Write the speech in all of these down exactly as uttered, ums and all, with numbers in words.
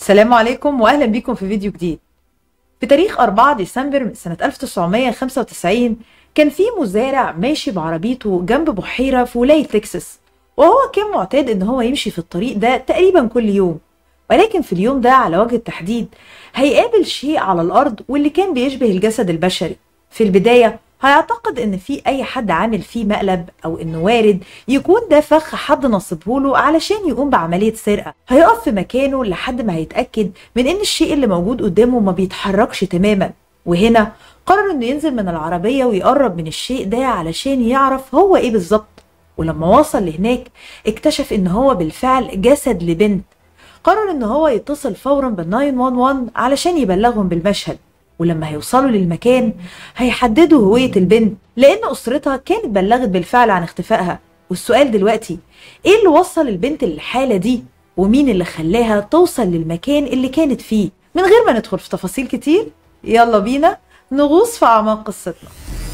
السلام عليكم واهلا بيكم في فيديو جديد. في تاريخ أربعة ديسمبر من سنة ألف وتسعمية وخمسة وتسعين كان في مزارع ماشي بعربيته جنب بحيرة في ولاية تكساس، وهو كان معتاد ان هو يمشي في الطريق ده تقريبا كل يوم، ولكن في اليوم ده على وجه التحديد هيقابل شيء على الأرض واللي كان بيشبه الجسد البشري. في البداية هيعتقد ان في اي حد عامل فيه مقلب او انه وارد يكون ده فخ حد نصبهوله علشان يقوم بعملية سرقة. هيقف في مكانه لحد ما هيتأكد من ان الشيء اللي موجود قدامه ما بيتحركش تماما، وهنا قرر انه ينزل من العربية ويقرب من الشيء ده علشان يعرف هو ايه بالظبط. ولما وصل لهناك اكتشف ان هو بالفعل جسد لبنت. قرر ان هو يتصل فورا بال تسعة واحد واحد علشان يبلغهم بالمشهد، ولما هيوصلوا للمكان هيحددوا هوية البنت لأن أسرتها كانت بلغت بالفعل عن اختفائها. والسؤال دلوقتي إيه اللي وصل البنت للحالة دي؟ ومين اللي خلاها توصل للمكان اللي كانت فيه؟ من غير ما ندخل في تفاصيل كتير يلا بينا نغوص في أعماق قصتنا.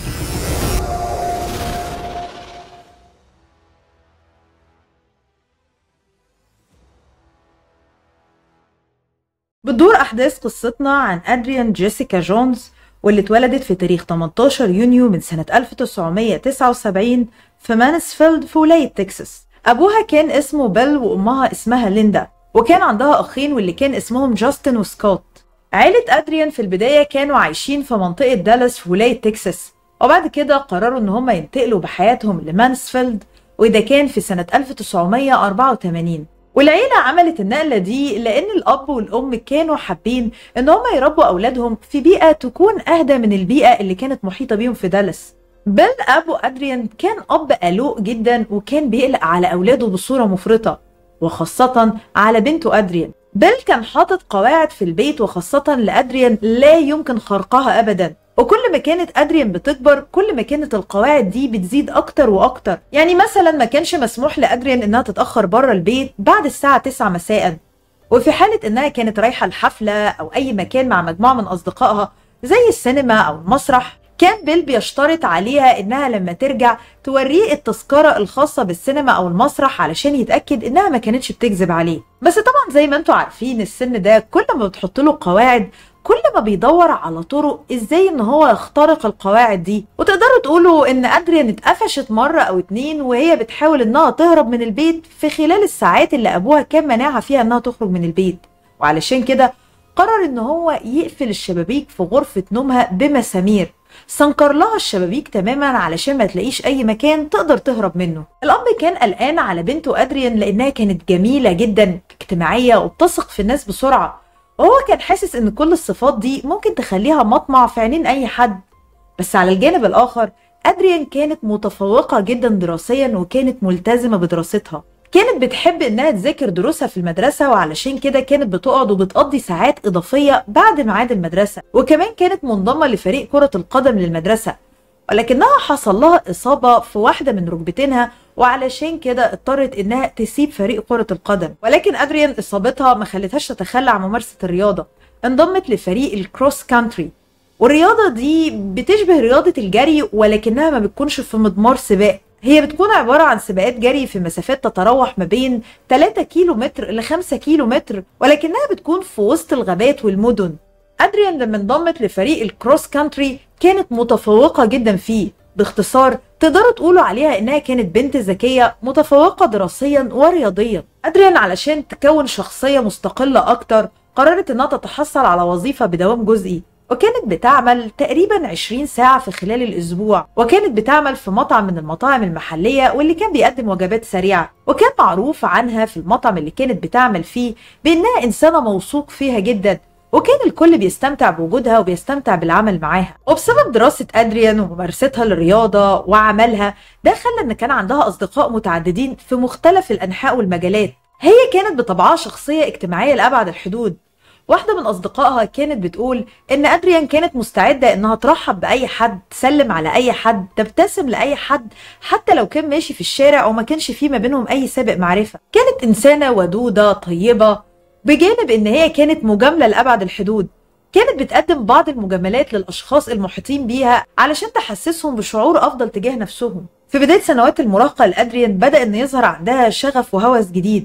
بتدور أحداث قصتنا عن أدريان جيسيكا جونز، واللي اتولدت في تاريخ تمنتاشر يونيو من سنة ألف وتسعمية وتسعة وسبعين في مانسفيلد في ولاية تكساس. أبوها كان اسمه بيل وأمها اسمها ليندا، وكان عندها أخين واللي كان اسمهم جاستن وسكوت. عيلة أدريان في البداية كانوا عايشين في منطقة دالاس في ولاية تكساس، وبعد كده قرروا إن هم ينتقلوا بحياتهم لمانسفيلد، وده كان في سنة ألف وتسعمية وأربعة وتمانين. والعيلة عملت النقلة دي لأن الأب والأم كانوا حابين إن هم يربوا أولادهم في بيئة تكون أهدى من البيئة اللي كانت محيطة بيهم في دالاس. بيل أبو أدريان كان أب قلوق جدا، وكان بيقلق على أولاده بصورة مفرطة، وخاصة على بنته أدريان. بيل كان حاطط قواعد في البيت وخاصة لأدريان لا يمكن خرقها أبدا، وكل ما كانت أدريان بتكبر كل ما كانت القواعد دي بتزيد أكتر وأكتر. يعني مثلا ما كانش مسموح لأدريان إنها تتأخر بره البيت بعد الساعة تسعة مساء، وفي حالة إنها كانت رايحة الحفلة أو أي مكان مع مجموعة من أصدقائها زي السينما أو المسرح، كان بيل بيشترط عليها إنها لما ترجع توريه التذكرة الخاصة بالسينما أو المسرح علشان يتأكد إنها ما كانتش بتكذب عليه. بس طبعا زي ما انتوا عارفين السن ده كل ما بتحط له قواعد كل ما بيدور على طرق ازاي ان هو يخترق القواعد دي. وتقدروا تقولوا ان أدريان اتقفشت مرة او اتنين وهي بتحاول انها تهرب من البيت في خلال الساعات اللي ابوها كان منعها فيها انها تخرج من البيت، وعلشان كده قرر ان هو يقفل الشبابيك في غرفة نومها بمسامير، سنكر لها الشبابيك تماما علشان ما تلاقيش اي مكان تقدر تهرب منه. الاب كان قلقان على بنته أدريان لانها كانت جميلة جدا اجتماعية وبتثق في الناس بسرعة، وهو كان حاسس ان كل الصفات دي ممكن تخليها مطمع في عينين اي حد. بس على الجانب الاخر أدريان كانت متفوقة جدا دراسيا وكانت ملتزمة بدراستها، كانت بتحب انها تذاكر دروسها في المدرسة، وعلشان كده كانت بتقعد وبتقضي ساعات اضافية بعد ميعاد المدرسة، وكمان كانت منضمة لفريق كرة القدم للمدرسة، ولكنها حصل لها اصابة في واحدة من ركبتينها وعلشان كده اضطرت انها تسيب فريق كرة القدم. ولكن أدريان اصابتها ما خلتهاش تتخلى عن ممارسة الرياضة، انضمت لفريق الكروس كانتري، والرياضة دي بتشبه رياضة الجري ولكنها ما بتكونش في مضمار سباق، هي بتكون عبارة عن سباقات جري في مسافات تتراوح ما بين تلاتة كيلو متر ل خمسة كيلو متر، ولكنها بتكون في وسط الغابات والمدن. أدريان لما انضمت لفريق الكروس كانتري كانت متفوقة جدا فيه، باختصار تقدروا تقولوا عليها انها كانت بنت ذكية متفوقة دراسيا ورياضيا. أدريان علشان تكون شخصية مستقلة اكتر قررت انها تتحصل على وظيفة بدوام جزئي، وكانت بتعمل تقريبا عشرين ساعة في خلال الأسبوع، وكانت بتعمل في مطعم من المطاعم المحلية واللي كان بيقدم وجبات سريعة، وكان معروف عنها في المطعم اللي كانت بتعمل فيه بأنها إنسانة موثوق فيها جدا، وكان الكل بيستمتع بوجودها وبيستمتع بالعمل معاها. وبسبب دراسة أدريان وممارستها للرياضة وعملها ده خلى إن كان عندها أصدقاء متعددين في مختلف الأنحاء والمجالات. هي كانت بطبعها شخصية اجتماعية لأبعد الحدود. واحدة من أصدقائها كانت بتقول إن أدريان كانت مستعدة إنها ترحب بأي حد، تسلم على أي حد، تبتسم لأي حد حتى لو كان ماشي في الشارع وما كانش فيه ما بينهم أي سابق معرفة. كانت إنسانة ودودة طيبة، بجانب إن هي كانت مجاملة لأبعد الحدود. كانت بتقدم بعض المجاملات للأشخاص المحيطين بيها علشان تحسسهم بشعور أفضل تجاه نفسهم. في بداية سنوات المراهقة لأدريان بدأ إن يظهر عندها شغف وهوس جديد،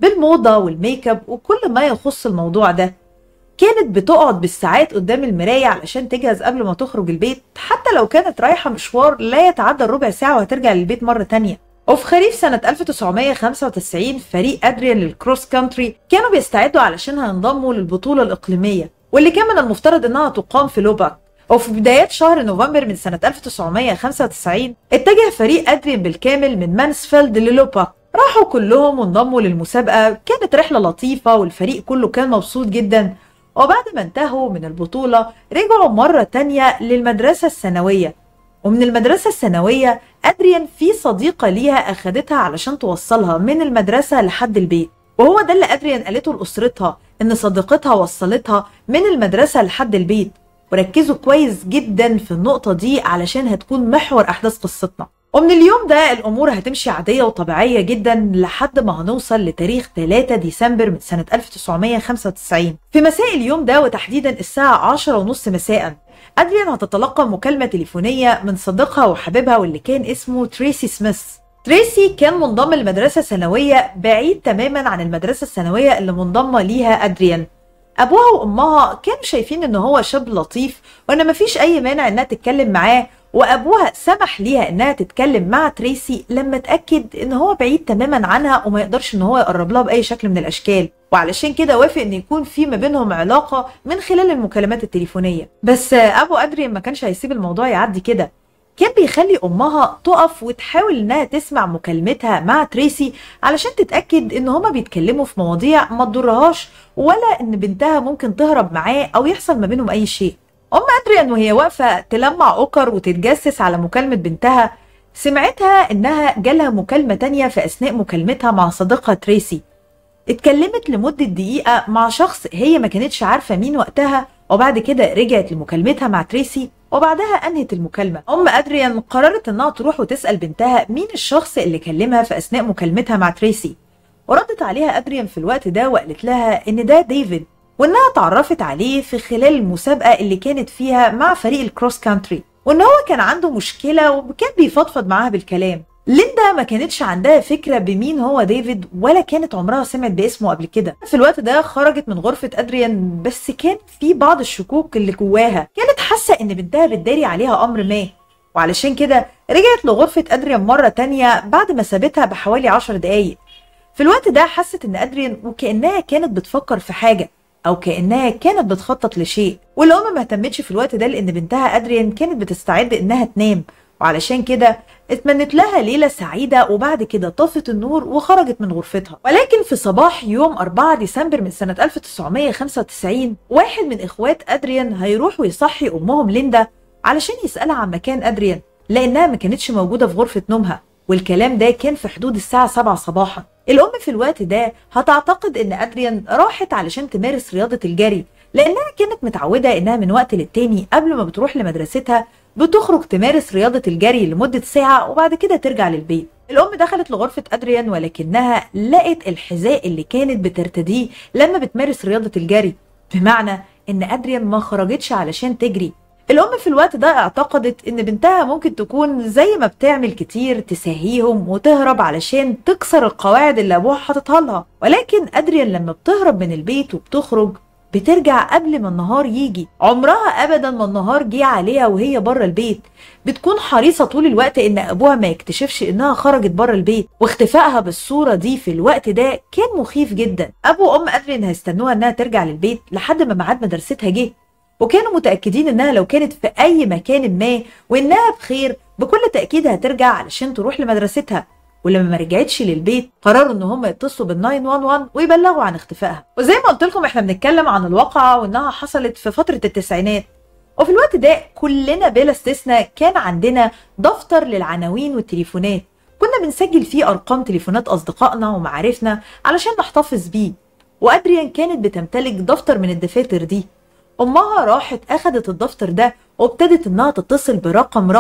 بالموضة والميك اب وكل ما يخص الموضوع ده. كانت بتقعد بالساعات قدام المراية علشان تجهز قبل ما تخرج البيت، حتى لو كانت رايحة مشوار لا يتعدى الربع ساعة وهترجع للبيت مرة تانية. وفي خريف سنة ألف وتسعمية خمسة وتسعين فريق أدريان للكروس كانتري كانوا بيستعدوا علشان هينضموا للبطولة الإقليمية واللي كان من المفترض إنها تقام في لوباك. وفي بدايات شهر نوفمبر من سنة ألف وتسعمية خمسة وتسعين اتجه فريق أدريان بالكامل من مانسفيلد للوباك. راحوا كلهم وانضموا للمسابقة. كانت رحلة لطيفة والفريق كله كان مبسوط جدا. وبعد ما انتهوا من البطولة رجعوا مرة تانية للمدرسة الثانوية. ومن المدرسة الثانوية أدريان في صديقة ليها أخدتها علشان توصلها من المدرسة لحد البيت. وهو ده اللي أدريان قالته لأسرتها، إن صديقتها وصلتها من المدرسة لحد البيت. وركزوا كويس جدا في النقطة دي علشان هتكون محور أحداث قصتنا. ومن اليوم ده الأمور هتمشي عادية وطبيعية جدا لحد ما هنوصل لتاريخ ثلاثة ديسمبر من سنة ألف وتسعمية خمسة وتسعين. في مساء اليوم ده وتحديدا الساعة عشرة ونص مساء أدريان هتتلقى مكالمة تليفونية من صديقها وحبيبها واللي كان اسمه تريسي سميث. تريسي كان منضم لمدرسة ثانوية بعيد تماما عن المدرسة الثانوية اللي منضمة ليها أدريان. أبوها وأمها كانوا شايفين إن هو شاب لطيف وإن مفيش أي مانع إنها تتكلم معاه، وأبوها سمح ليها إنها تتكلم مع تريسي لما اتأكد إن هو بعيد تماما عنها وما يقدرش إن هو يقرب لها بأي شكل من الأشكال، وعلشان كده وافق إن يكون في ما بينهم علاقة من خلال المكالمات التليفونية. بس أبو أدريان ما كانش هيسيب الموضوع يعدي كده. كان بيخلي أمها تقف وتحاول إنها تسمع مكالمتها مع تريسي علشان تتأكد إن هما بيتكلموا في مواضيع ما تضرهاش ولا إن بنتها ممكن تهرب معاه أو يحصل ما بينهم أي شيء. أم أدريان وهي واقفة تلمع أوكر وتتجسس على مكالمة بنتها سمعتها إنها جالها مكالمة تانية في أثناء مكالمتها مع صديقها تريسي. اتكلمت لمدة دقيقة مع شخص هي ما كانتش عارفة مين وقتها، وبعد كده رجعت لمكالمتها مع تريسي وبعدها أنهت المكالمة. أم أدريان قررت إنها تروح وتسأل بنتها مين الشخص اللي كلمها في أثناء مكالمتها مع تريسي. وردت عليها أدريان في الوقت ده وقالت لها إن ده ديفيد، وإنها اتعرفت عليه في خلال المسابقة اللي كانت فيها مع فريق الكروس كانتري، وإن هو كان عنده مشكلة وكان بيفضفض معاها بالكلام. ليندا ما كانتش عندها فكرة بمين هو ديفيد ولا كانت عمرها سمعت باسمه قبل كده. في الوقت ده خرجت من غرفة أدريان بس كان في بعض الشكوك اللي جواها. كانت حاسة إن بنتها بتداري عليها أمر ما، وعلشان كده رجعت لغرفة أدريان مرة تانية بعد ما سابتها بحوالي عشر دقايق. في الوقت ده حست إن أدريان وكأنها كانت بتفكر في حاجة أو كأنها كانت بتخطط لشيء، والأم ما اهتمتش في الوقت ده لأن بنتها أدريان كانت بتستعد إنها تنام، وعلشان كده اتمنت لها ليلة سعيدة وبعد كده طفت النور وخرجت من غرفتها. ولكن في صباح يوم أربعة ديسمبر من سنة ألف وتسعمية خمسة وتسعين واحد من إخوات أدريان هيروح ويصحي أمهم ليندا علشان يسألها عن مكان أدريان لأنها ما كانتش موجودة في غرفة نومها، والكلام ده كان في حدود الساعة سبعة صباحا. الأم في الوقت ده هتعتقد إن أدريان راحت علشان تمارس رياضة الجري لأنها كانت متعودة إنها من وقت للتاني قبل ما بتروح لمدرستها بتخرج تمارس رياضة الجري لمدة ساعة وبعد كده ترجع للبيت. الأم دخلت لغرفة أدريان ولكنها لقت الحذاء اللي كانت بترتديه لما بتمارس رياضة الجري، بمعنى إن أدريان ما خرجتش علشان تجري. الأم في الوقت ده اعتقدت إن بنتها ممكن تكون زي ما بتعمل كتير تساهيهم وتهرب علشان تكسر القواعد اللي أبوها حاططها لها، ولكن أدريان لما بتهرب من البيت وبتخرج بترجع قبل ما النهار يجي. عمرها ابدا ما النهار جه عليها وهي بره البيت. بتكون حريصه طول الوقت ان ابوها ما يكتشفش انها خرجت بره البيت، واختفائها بالصوره دي في الوقت ده كان مخيف جدا. ابو وام أدريان هيستنوها انها ترجع للبيت لحد ما ميعاد مدرستها جه، وكانوا متاكدين انها لو كانت في اي مكان ما وانها بخير بكل تاكيد هترجع علشان تروح لمدرستها. ولما ما رجعتش للبيت قرروا ان هم يتصلوا بال تسعة واحد واحد ويبلغوا عن اختفائها. وزي ما قلت لكم احنا بنتكلم عن الواقعه وانها حصلت في فتره التسعينات، وفي الوقت ده كلنا بلا استثناء كان عندنا دفتر للعناوين والتليفونات كنا بنسجل فيه ارقام تليفونات اصدقائنا ومعارفنا علشان نحتفظ بيه. وادريان كانت بتمتلك دفتر من الدفاتر دي. امها راحت اخدت الدفتر ده وابتدت انها تتصل برقم رقم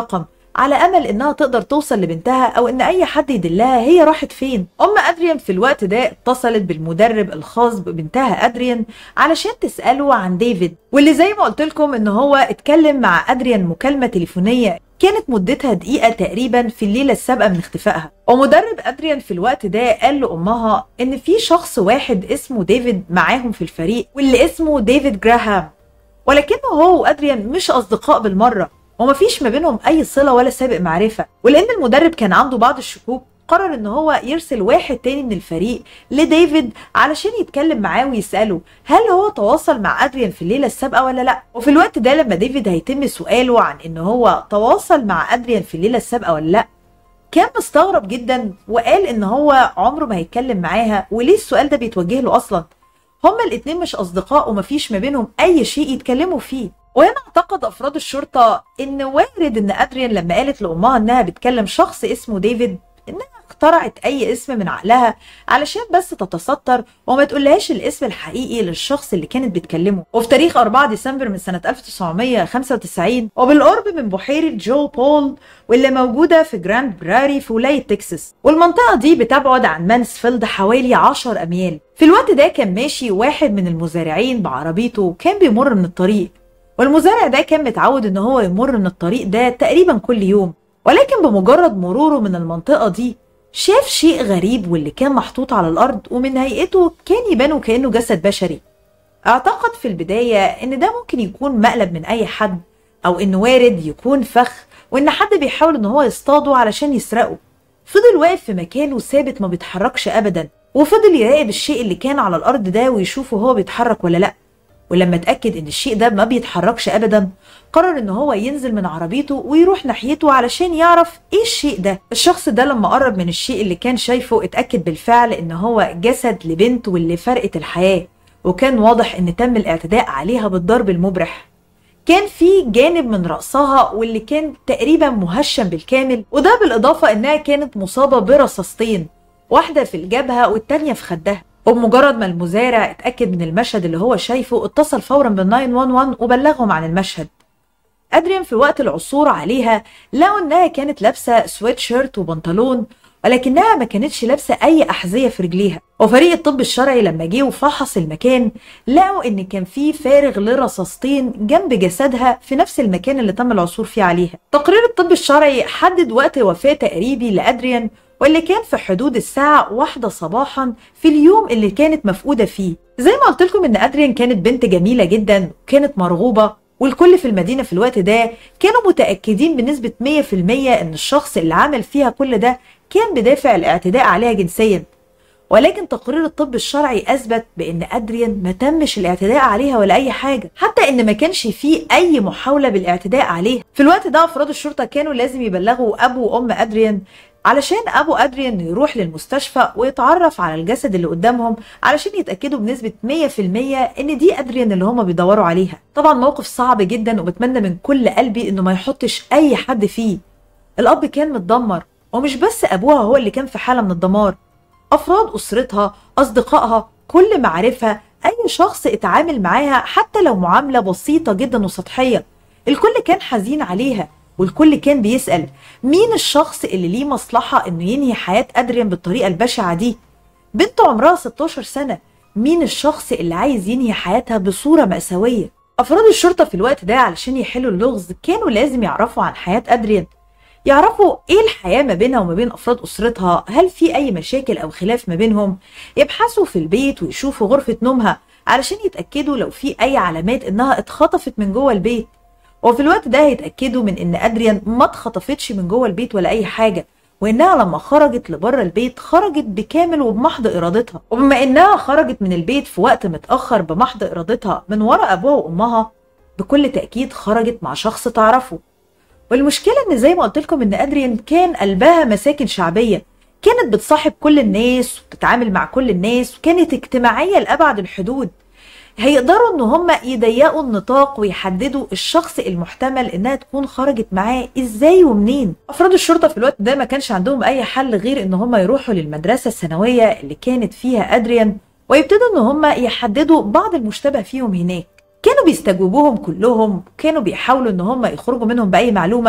على امل انها تقدر توصل لبنتها او ان اي حد يدلها هي راحت فين. ام ادريان في الوقت ده اتصلت بالمدرب الخاص ببنتها ادريان علشان تساله عن ديفيد، واللي زي ما قلت لكم ان هو اتكلم مع ادريان مكالمه تليفونيه كانت مدتها دقيقه تقريبا في الليله السابقه من اختفائها. ومدرب ادريان في الوقت ده قال لامها ان في شخص واحد اسمه ديفيد معاهم في الفريق واللي اسمه ديفيد جراهام، ولكنه هو وادريان مش اصدقاء بالمره ومفيش ما بينهم اي صله ولا سابق معرفه. ولان المدرب كان عنده بعض الشكوك قرر ان هو يرسل واحد تاني من الفريق لديفيد علشان يتكلم معاه ويساله هل هو تواصل مع ادريان في الليله السابقه ولا لا. وفي الوقت ده لما ديفيد هيتم سؤاله عن ان هو تواصل مع ادريان في الليله السابقه ولا لا، كان مستغرب جدا وقال ان هو عمره ما هيتكلم معاها، وليه السؤال ده بيتوجه له اصلا؟ هما الاتنين مش اصدقاء ومفيش ما بينهم اي شيء يتكلموا فيه. وهنا اعتقد افراد الشرطه ان وارد ان ادريان لما قالت لامها انها بتكلم شخص اسمه ديفيد انها اخترعت اي اسم من عقلها علشان بس تتستر وما تقولهاش الاسم الحقيقي للشخص اللي كانت بتكلمه. وفي تاريخ أربعة ديسمبر من سنه ألف وتسعمية وخمسة وتسعين وبالقرب من بحيره جو بول واللي موجوده في جراند براري في ولايه تكساس، والمنطقه دي بتبعد عن مانسفيلد حوالي عشر اميال. في الوقت ده كان ماشي واحد من المزارعين بعربيته وكان بيمر من الطريق، والمزارع ده كان متعود ان هو يمر من الطريق ده تقريبا كل يوم، ولكن بمجرد مروره من المنطقة دي شاف شيء غريب واللي كان محطوط على الارض ومن هيئته كان يبان كأنه جسد بشري. اعتقد في البداية ان ده ممكن يكون مقلب من اي حد او انه وارد يكون فخ وان حد بيحاول ان هو يصطاده علشان يسرقه. فضل واقف في مكانه ثابت ما بيتحركش ابدا، وفضل يراقب الشيء اللي كان على الارض ده ويشوفه هو بيتحرك ولا لا. ولما اتأكد ان الشيء ده ما بيتحركش ابدا قرر ان هو ينزل من عربيته ويروح ناحيته علشان يعرف ايه الشيء ده. الشخص ده لما قرب من الشيء اللي كان شايفه اتأكد بالفعل ان هو جسد لبنت واللي فرقت الحياة، وكان واضح ان تم الاعتداء عليها بالضرب المبرح. كان في جانب من رأسها واللي كان تقريبا مهشم بالكامل، وده بالاضافة انها كانت مصابة برصاصتين، واحدة في الجبهة والتانية في خدها. وبمجرد ما المزارع اتأكد من المشهد اللي هو شايفه اتصل فورا بال تسعة واحد واحد وبلغهم عن المشهد. ادريان في وقت العثور عليها لقوا انها كانت لابسه سويت شيرت وبنطلون، ولكنها ما كانتش لابسه اي احذيه في رجليها. وفريق الطب الشرعي لما جه وفحص المكان لقوا ان كان في فارغ لرصاصتين جنب جسدها في نفس المكان اللي تم العثور فيه عليها. تقرير الطب الشرعي حدد وقت وفاه تقريبي لادريان واللي كان في حدود الساعة واحدة صباحا في اليوم اللي كانت مفقودة فيه. زي ما قلت لكم ان ادريان كانت بنت جميلة جدا وكانت مرغوبة، والكل في المدينة في الوقت ده كانوا متأكدين بنسبة مية في المية ان الشخص اللي عمل فيها كل ده كان بدافع الاعتداء عليها جنسيا. ولكن تقرير الطب الشرعي اثبت بان ادريان ما تمش الاعتداء عليها ولا اي حاجة، حتى ان ما كانش فيه اي محاولة بالاعتداء عليها. في الوقت ده افراد الشرطة كانوا لازم يبلغوا ابو وام ادريان علشان ابو ادريان يروح للمستشفى ويتعرف على الجسد اللي قدامهم علشان يتاكدوا بنسبه مية في المية ان دي ادريان اللي هما بيدوروا عليها. طبعا موقف صعب جدا وبتمنى من كل قلبي انه ما يحطش اي حد فيه. الاب كان متدمر، ومش بس ابوها هو اللي كان في حاله من الدمار، افراد اسرتها، اصدقائها، كل معارفها، اي شخص اتعامل معاها حتى لو معامله بسيطه جدا وسطحيه، الكل كان حزين عليها، والكل كان بيسأل مين الشخص اللي ليه مصلحة انه ينهي حياة ادريان بالطريقة البشعة دي؟ بنت عمرها ستاشر سنة، مين الشخص اللي عايز ينهي حياتها بصورة مأساوية؟ افراد الشرطة في الوقت ده علشان يحلوا اللغز كانوا لازم يعرفوا عن حياة ادريان، يعرفوا ايه الحياة ما بينها وما بين افراد اسرتها، هل في اي مشاكل او خلاف ما بينهم، يبحثوا في البيت ويشوفوا غرفة نومها علشان يتأكدوا لو في اي علامات انها اتخطفت من جوه البيت. وفي الوقت ده هيتأكدوا من ان ادريان ما اتخطفتش من جوه البيت ولا اي حاجة، وانها لما خرجت لبره البيت خرجت بكامل وبمحض ارادتها. وبما انها خرجت من البيت في وقت متأخر بمحض ارادتها من ورا ابوها وامها، بكل تأكيد خرجت مع شخص تعرفه. والمشكلة ان زي ما قلت لكم ان ادريان كان قلبها مساكن شعبية، كانت بتصاحب كل الناس وبتتعامل مع كل الناس وكانت اجتماعية لأبعد الحدود. هيقدروا ان هم يضيقوا النطاق ويحددوا الشخص المحتمل انها تكون خرجت معاه ازاي ومنين. افراد الشرطه في الوقت ده ما كانش عندهم اي حل غير ان هم يروحوا للمدرسه الثانويه اللي كانت فيها ادريان ويبتدوا ان هم يحددوا بعض المشتبه فيهم هناك. كانوا بيستجوبوهم كلهم، كانوا بيحاولوا ان هم يخرجوا منهم باي معلومه،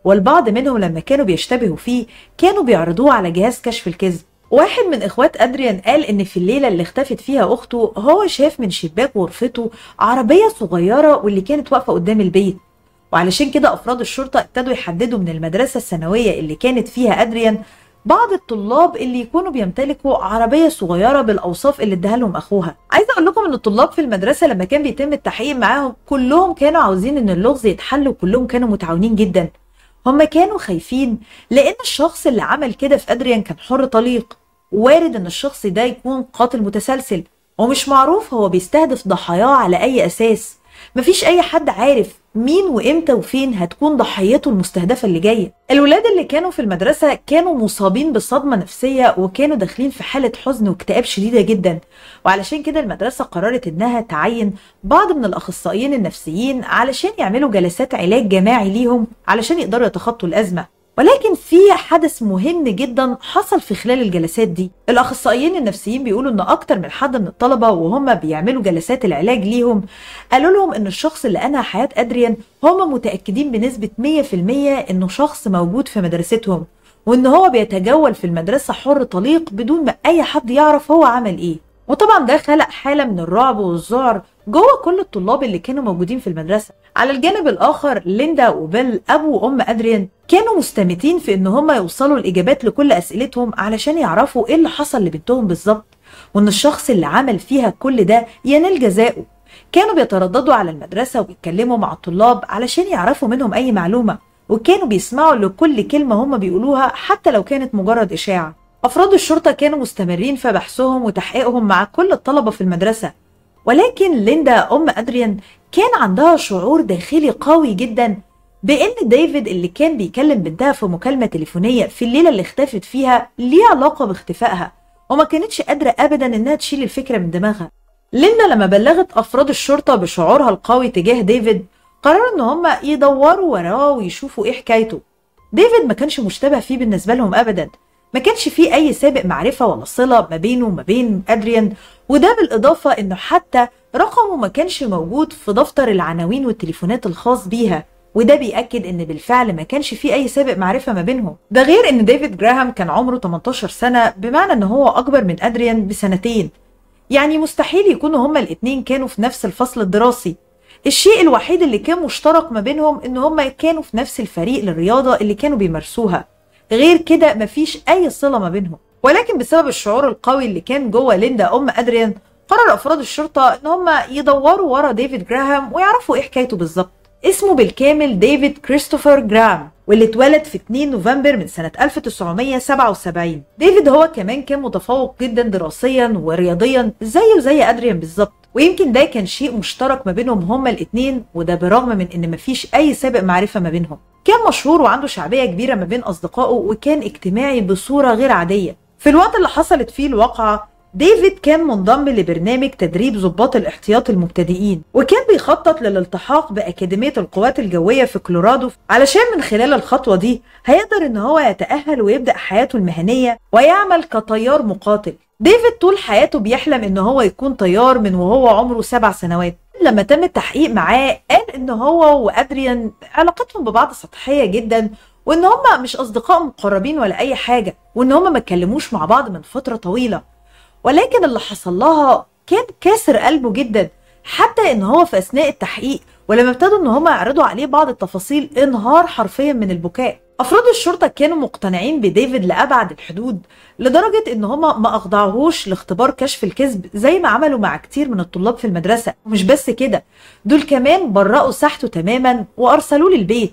والبعض منهم لما كانوا بيشتبهوا فيه كانوا بيعرضوه على جهاز كشف الكذب. واحد من اخوات ادريان قال ان في الليله اللي اختفت فيها اخته هو شاف من شباك غرفته عربيه صغيره واللي كانت واقفه قدام البيت، وعلشان كده افراد الشرطه ابتدوا يحددوا من المدرسه الثانويه اللي كانت فيها ادريان بعض الطلاب اللي يكونوا بيمتلكوا عربيه صغيره بالاوصاف اللي اداها لهم اخوها. عايزه اقول لكم ان الطلاب في المدرسه لما كان بيتم التحقيق معاهم كلهم كانوا عاوزين ان اللغز يتحل، وكلهم كانوا متعاونين جدا. هم كانوا خايفين لان الشخص اللي عمل كده في ادريان كان حر طليق، وارد ان الشخص ده يكون قاتل متسلسل، ومش معروف هو بيستهدف ضحاياه على اي اساس. مفيش اي حد عارف مين وامتى وفين هتكون ضحيته المستهدفه اللي جايه. الولاد اللي كانوا في المدرسه كانوا مصابين بصدمه نفسيه وكانوا داخلين في حاله حزن واكتئاب شديده جدا، وعلشان كده المدرسه قررت انها تعين بعض من الاخصائيين النفسيين علشان يعملوا جلسات علاج جماعي ليهم علشان يقدروا يتخطوا الازمه. ولكن في حدث مهم جدا حصل في خلال الجلسات دي. الاخصائيين النفسيين بيقولوا ان اكتر من حد من الطلبه وهم بيعملوا جلسات العلاج ليهم قالوا لهم ان الشخص اللي انهى حياه ادريان هم متاكدين بنسبه مية في المية انه شخص موجود في مدرستهم، وان هو بيتجول في المدرسه حر طليق بدون ما اي حد يعرف هو عمل ايه. وطبعا ده خلق حاله من الرعب والذعر جوه كل الطلاب اللي كانوا موجودين في المدرسه. على الجانب الاخر ليندا وبيل ابو وام ادريان كانوا مستمتين في ان هم يوصلوا الاجابات لكل اسئلتهم علشان يعرفوا ايه اللي حصل لبنتهم بالظبط، وان الشخص اللي عمل فيها كل ده ينال جزاؤه. كانوا بيترددوا على المدرسه وبيتكلموا مع الطلاب علشان يعرفوا منهم اي معلومه، وكانوا بيسمعوا لكل كلمه هم بيقولوها حتى لو كانت مجرد اشاعه. افراد الشرطه كانوا مستمرين في بحثهم وتحقيقهم مع كل الطلبه في المدرسه، ولكن ليندا ام ادريان كان عندها شعور داخلي قوي جدا بان ديفيد اللي كان بيكلم بنتها في مكالمه تليفونيه في الليله اللي اختفت فيها ليه علاقه باختفائها، وما كانتش قادره ابدا انها تشيل الفكره من دماغها. ليندا لما بلغت افراد الشرطه بشعورها القوي تجاه ديفيد قرروا ان هم يدوروا وراه ويشوفوا ايه حكايته. ديفيد ما كانش مشتبه فيه بالنسبه لهم ابدا، ما كانش فيه اي سابق معرفه ولا صله ما بينه وما بين ادريان، وده بالاضافه انه حتى رقمه ما كانش موجود في دفتر العناوين والتليفونات الخاص بيها، وده بيأكد ان بالفعل ما كانش فيه اي سابق معرفه ما بينهم. ده غير ان ديفيد جراهام كان عمره تمنتاشر سنه، بمعنى ان هو اكبر من ادريان بسنتين، يعني مستحيل يكونوا هما الاتنين كانوا في نفس الفصل الدراسي. الشيء الوحيد اللي كان مشترك ما بينهم ان هما كانوا في نفس الفريق للرياضه اللي كانوا بيمارسوها، غير كده مفيش اي صله ما بينهم. ولكن بسبب الشعور القوي اللي كان جوه ليندا ام ادريان قرر افراد الشرطه ان هم يدوروا ورا ديفيد جراهام ويعرفوا ايه حكايته بالظبط. اسمه بالكامل ديفيد كريستوفر جرام، واللي اتولد في اتنين نوفمبر من سنه ألف وتسعمية سبعة وسبعين. ديفيد هو كمان كان متفوق جدا دراسيا ورياضيا زيه زي ادريان بالظبط، ويمكن ده كان شيء مشترك ما بينهم هما الاتنين، وده برغم من ان مفيش اي سابق معرفه ما بينهم. كان مشهور وعنده شعبيه كبيره ما بين اصدقائه، وكان اجتماعي بصوره غير عاديه. في الوقت اللي حصلت فيه الواقعه ديفيد كان منضم لبرنامج تدريب ضباط الاحتياط المبتدئين، وكان بيخطط للالتحاق بأكاديمية القوات الجوية في كولورادو علشان من خلال الخطوة دي هيقدر ان هو يتأهل ويبدأ حياته المهنية ويعمل كطيار مقاتل. ديفيد طول حياته بيحلم ان هو يكون طيار من وهو عمره سبع سنوات. لما تم التحقيق معاه قال ان هو وادريان علاقتهم ببعض سطحية جدا، وان هما مش اصدقاء مقربين ولا اي حاجة، وان هما ما اتكلموش مع بعض من فترة طويلة. ولكن اللي حصل لها كان كاسر قلبه جدا، حتى ان هو في اثناء التحقيق ولما ابتدوا ان هم يعرضوا عليه بعض التفاصيل انهار حرفيا من البكاء. افراد الشرطه كانوا مقتنعين بديفيد لابعد الحدود، لدرجه ان هم ما اخضعوهوش لاختبار كشف الكذب زي ما عملوا مع كتير من الطلاب في المدرسه. ومش بس كده، دول كمان برأوا ساحته تماما وارسلوه للبيت،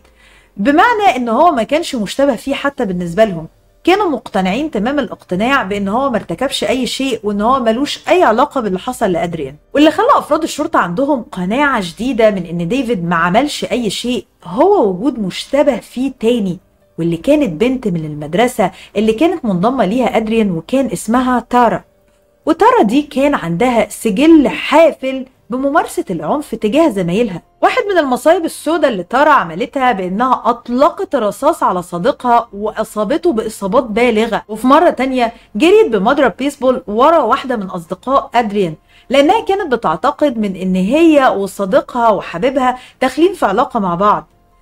بمعنى ان هو ما كانش مشتبه فيه حتى بالنسبه لهم. كانوا مقتنعين تمام الاقتناع بان هو ما ارتكبش اي شيء، وان هو ملوش اي علاقه باللي حصل لادريان. واللي خلى افراد الشرطه عندهم قناعه شديده من ان ديفيد ما عملش اي شيء هو وجود مشتبه فيه تاني، واللي كانت بنت من المدرسه اللي كانت منضمه ليها ادريان، وكان اسمها تارا. وتارا دي كان عندها سجل حافل بممارسة العنف تجاه زمايلها. واحد من المصايب السوداء اللي تارا عملتها بانها اطلقت رصاص على صديقها واصابته باصابات بالغة، وفي مرة تانية جريت بمضرب بيسبول ورا واحدة من اصدقاء ادريان، لانها كانت بتعتقد من ان هي وصديقها وحبيبها داخلين في علاقة مع بعض.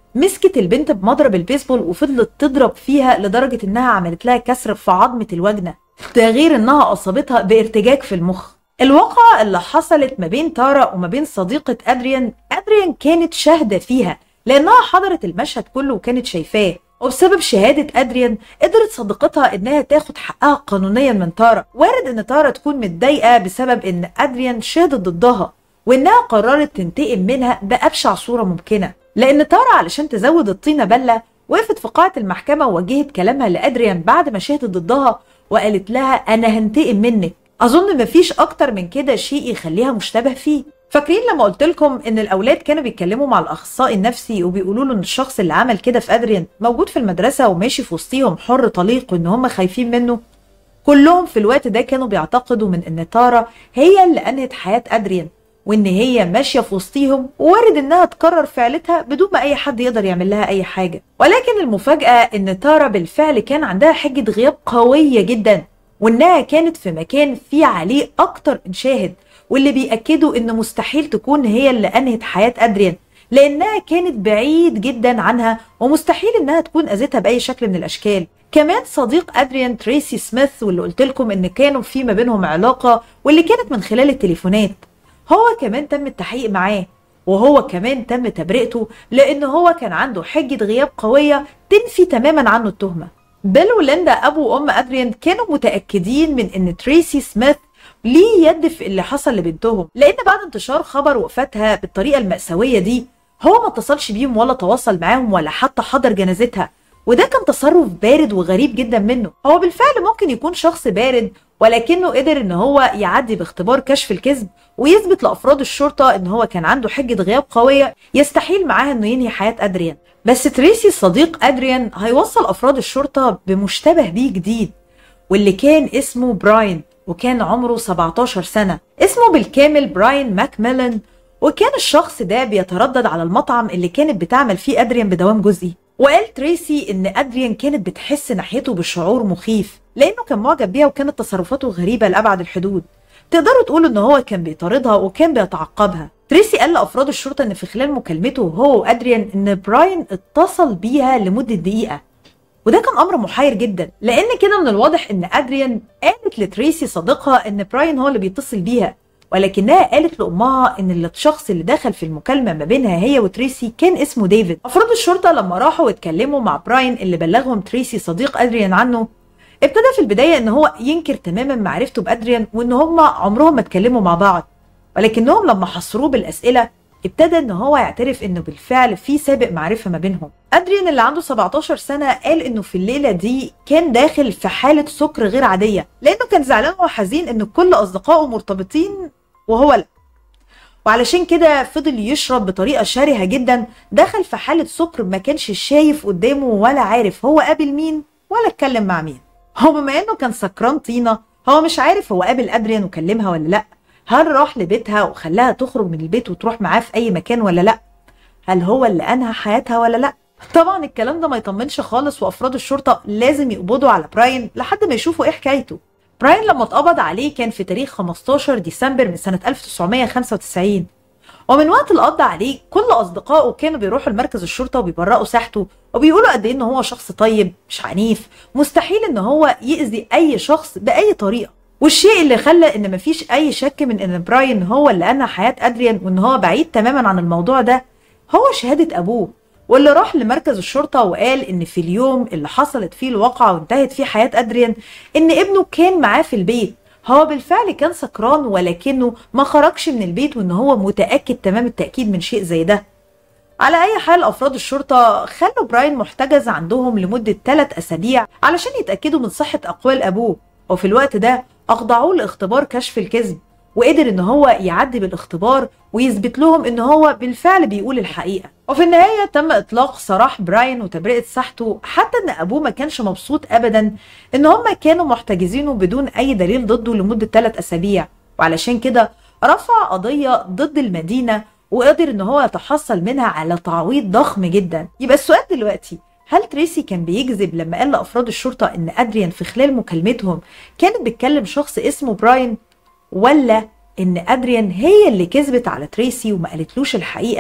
مسكت البنت بمضرب البيسبول وفضلت تضرب فيها لدرجة انها عملت لها كسر في عظمة الوجنة، ده غير انها اصابتها بارتجاج في المخ. الواقعة اللي حصلت ما بين تارا وما بين صديقة ادريان، ادريان كانت شاهدة فيها لانها حضرت المشهد كله وكانت شايفاه، وبسبب شهادة ادريان قدرت صديقتها انها تاخد حقها قانونيا من تارا. وارد ان تارا تكون متضايقة بسبب ان ادريان شهدت ضدها وانها قررت تنتقم منها بأبشع صورة ممكنة، لان تارا علشان تزود الطينة بلة وقفت في قاعة المحكمة ووجهت كلامها لادريان بعد ما شهدت ضدها وقالت لها انا هنتقم منك. اظن مفيش اكتر من كده شيء يخليها مشتبه فيه. فاكرين لما قلت لكم ان الاولاد كانوا بيتكلموا مع الاخصائي النفسي وبيقولوا له ان الشخص اللي عمل كده في ادريان موجود في المدرسة وماشي في وسطيهم حر طليق وان هم خايفين منه؟ كلهم في الوقت ده كانوا بيعتقدوا من ان تارا هي اللي انهت حياة ادريان، وان هي ماشيه في وسطيهم ووارد انها تكرر فعلتها بدون ما اي حد يقدر يعمل لها اي حاجه. ولكن المفاجاه ان تارا بالفعل كان عندها حجه غياب قويه جدا، وانها كانت في مكان فيه عليه اكتر من شاهد، واللي بيأكدوا ان مستحيل تكون هي اللي انهت حياه ادريان لانها كانت بعيد جدا عنها، ومستحيل انها تكون اذتها باي شكل من الاشكال. كمان صديق ادريان تريسي سميث، واللي قلت لكم ان كانوا في ما بينهم علاقه واللي كانت من خلال التليفونات، هو كمان تم التحقيق معاه، وهو كمان تم تبرئته لان هو كان عنده حجة غياب قوية تنفي تماما عنه التهمة. بيل وليندا ابو وام ادريان كانوا متأكدين من ان تريسي سميث ليه يد في اللي حصل لبنتهم، لان بعد انتشار خبر وفاتها بالطريقة المأساوية دي هو ما اتصلش بيهم ولا تواصل معاهم ولا حتى حضر جنازتها، وده كان تصرف بارد وغريب جدا منه. هو بالفعل ممكن يكون شخص بارد، ولكنه قدر ان هو يعدي باختبار كشف الكذب ويثبت لافراد الشرطه ان هو كان عنده حجه غياب قويه يستحيل معاها انه ينهي حياه ادريان. بس تريسي صديق ادريان هيوصل افراد الشرطه بمشتبه بيه جديد، واللي كان اسمه براين، وكان عمره سبعتاشر سنه. اسمه بالكامل براين ماكميلان، وكان الشخص ده بيتردد على المطعم اللي كانت بتعمل فيه ادريان بدوام جزئي. وقال تريسي ان ادريان كانت بتحس ناحيته بشعور مخيف لانه كان معجب بيها وكانت تصرفاته غريبه لابعد الحدود. تقدروا تقولوا ان هو كان بيطاردها وكان بيتعقبها. تريسي قال لافراد الشرطه ان في خلال مكالمته هو وادريان ان براين اتصل بيها لمده دقيقه، وده كان امر محير جدا، لان كده من الواضح ان ادريان قالت لتريسي صديقها ان براين هو اللي بيتصل بيها، ولكنها قالت لامها ان الشخص اللي دخل في المكالمه ما بينها هي وتريسي كان اسمه ديفيد. افراد الشرطه لما راحوا واتكلموا مع براين اللي بلغهم تريسي صديق ادريان عنه، ابتدى في البدايه ان هو ينكر تماما معرفته بادريان وان هم عمرهم ما اتكلموا مع بعض، ولكنهم لما حصروه بالاسئله ابتدى ان هو يعترف انه بالفعل في سابق معرفه ما بينهم. ادريان اللي عنده سبعتاشر سنه قال انه في الليله دي كان داخل في حاله سكر غير عاديه، لانه كان زعلان وحزين ان كل اصدقائه مرتبطين وهو لا، وعلشان كده فضل يشرب بطريقه شرهه جدا، دخل في حاله سكر ما كانش شايف قدامه ولا عارف هو قابل مين ولا اتكلم مع مين. هو بما انه كان سكران طينه هو مش عارف هو قابل ادريان وكلمها ولا لا، هل راح لبيتها وخلاها تخرج من البيت وتروح معاه في اي مكان ولا لا، هل هو اللي انهى حياتها ولا لا. طبعا الكلام ده ما يطمنش خالص، وافراد الشرطه لازم يقبضوا على براين لحد ما يشوفوا ايه حكايته. براين لما اتقبض عليه كان في تاريخ خمستاشر ديسمبر من سنه ألف وتسعمية وخمسة وتسعين، ومن وقت القبض عليه كل اصدقائه كانوا بيروحوا لمركز الشرطه وبيبرئوا ساحته وبيقولوا قد ايه ان هو شخص طيب مش عنيف، مستحيل ان هو يأذي اي شخص باي طريقه. والشيء اللي خلى ان مفيش اي شك من ان براين هو اللي انهى حياه ادريان وان هو بعيد تماما عن الموضوع ده هو شهاده ابوه، واللي راح لمركز الشرطه وقال ان في اليوم اللي حصلت فيه الواقعه وانتهت فيه حياه ادريان ان ابنه كان معاه في البيت. هو بالفعل كان سكران ولكنه ما خرجش من البيت، وان هو متاكد تمام التاكيد من شيء زي ده. على اي حال افراد الشرطه خلوا براين محتجز عندهم لمده ثلاث اسابيع علشان يتاكدوا من صحه اقوال ابوه، وفي الوقت ده اخضعوه لاختبار كشف الكذب، وقدر ان هو يعدي بالاختبار ويثبت لهم ان هو بالفعل بيقول الحقيقه. وفي النهايه تم اطلاق سراح براين وتبرئه ساحته، حتى ان ابوه ما كانش مبسوط ابدا ان هم كانوا محتجزينه بدون اي دليل ضده لمده ثلاث اسابيع، وعلشان كده رفع قضيه ضد المدينه وقدر ان هو يتحصل منها على تعويض ضخم جدا. يبقى السؤال دلوقتي، هل تريسي كان بيكذب لما قال لافراد الشرطه ان ادريان في خلال مكالمتهم كانت بتكلم شخص اسمه براين، ولا ان ادريان هي اللي كذبت على تريسي وما قالتلوش الحقيقه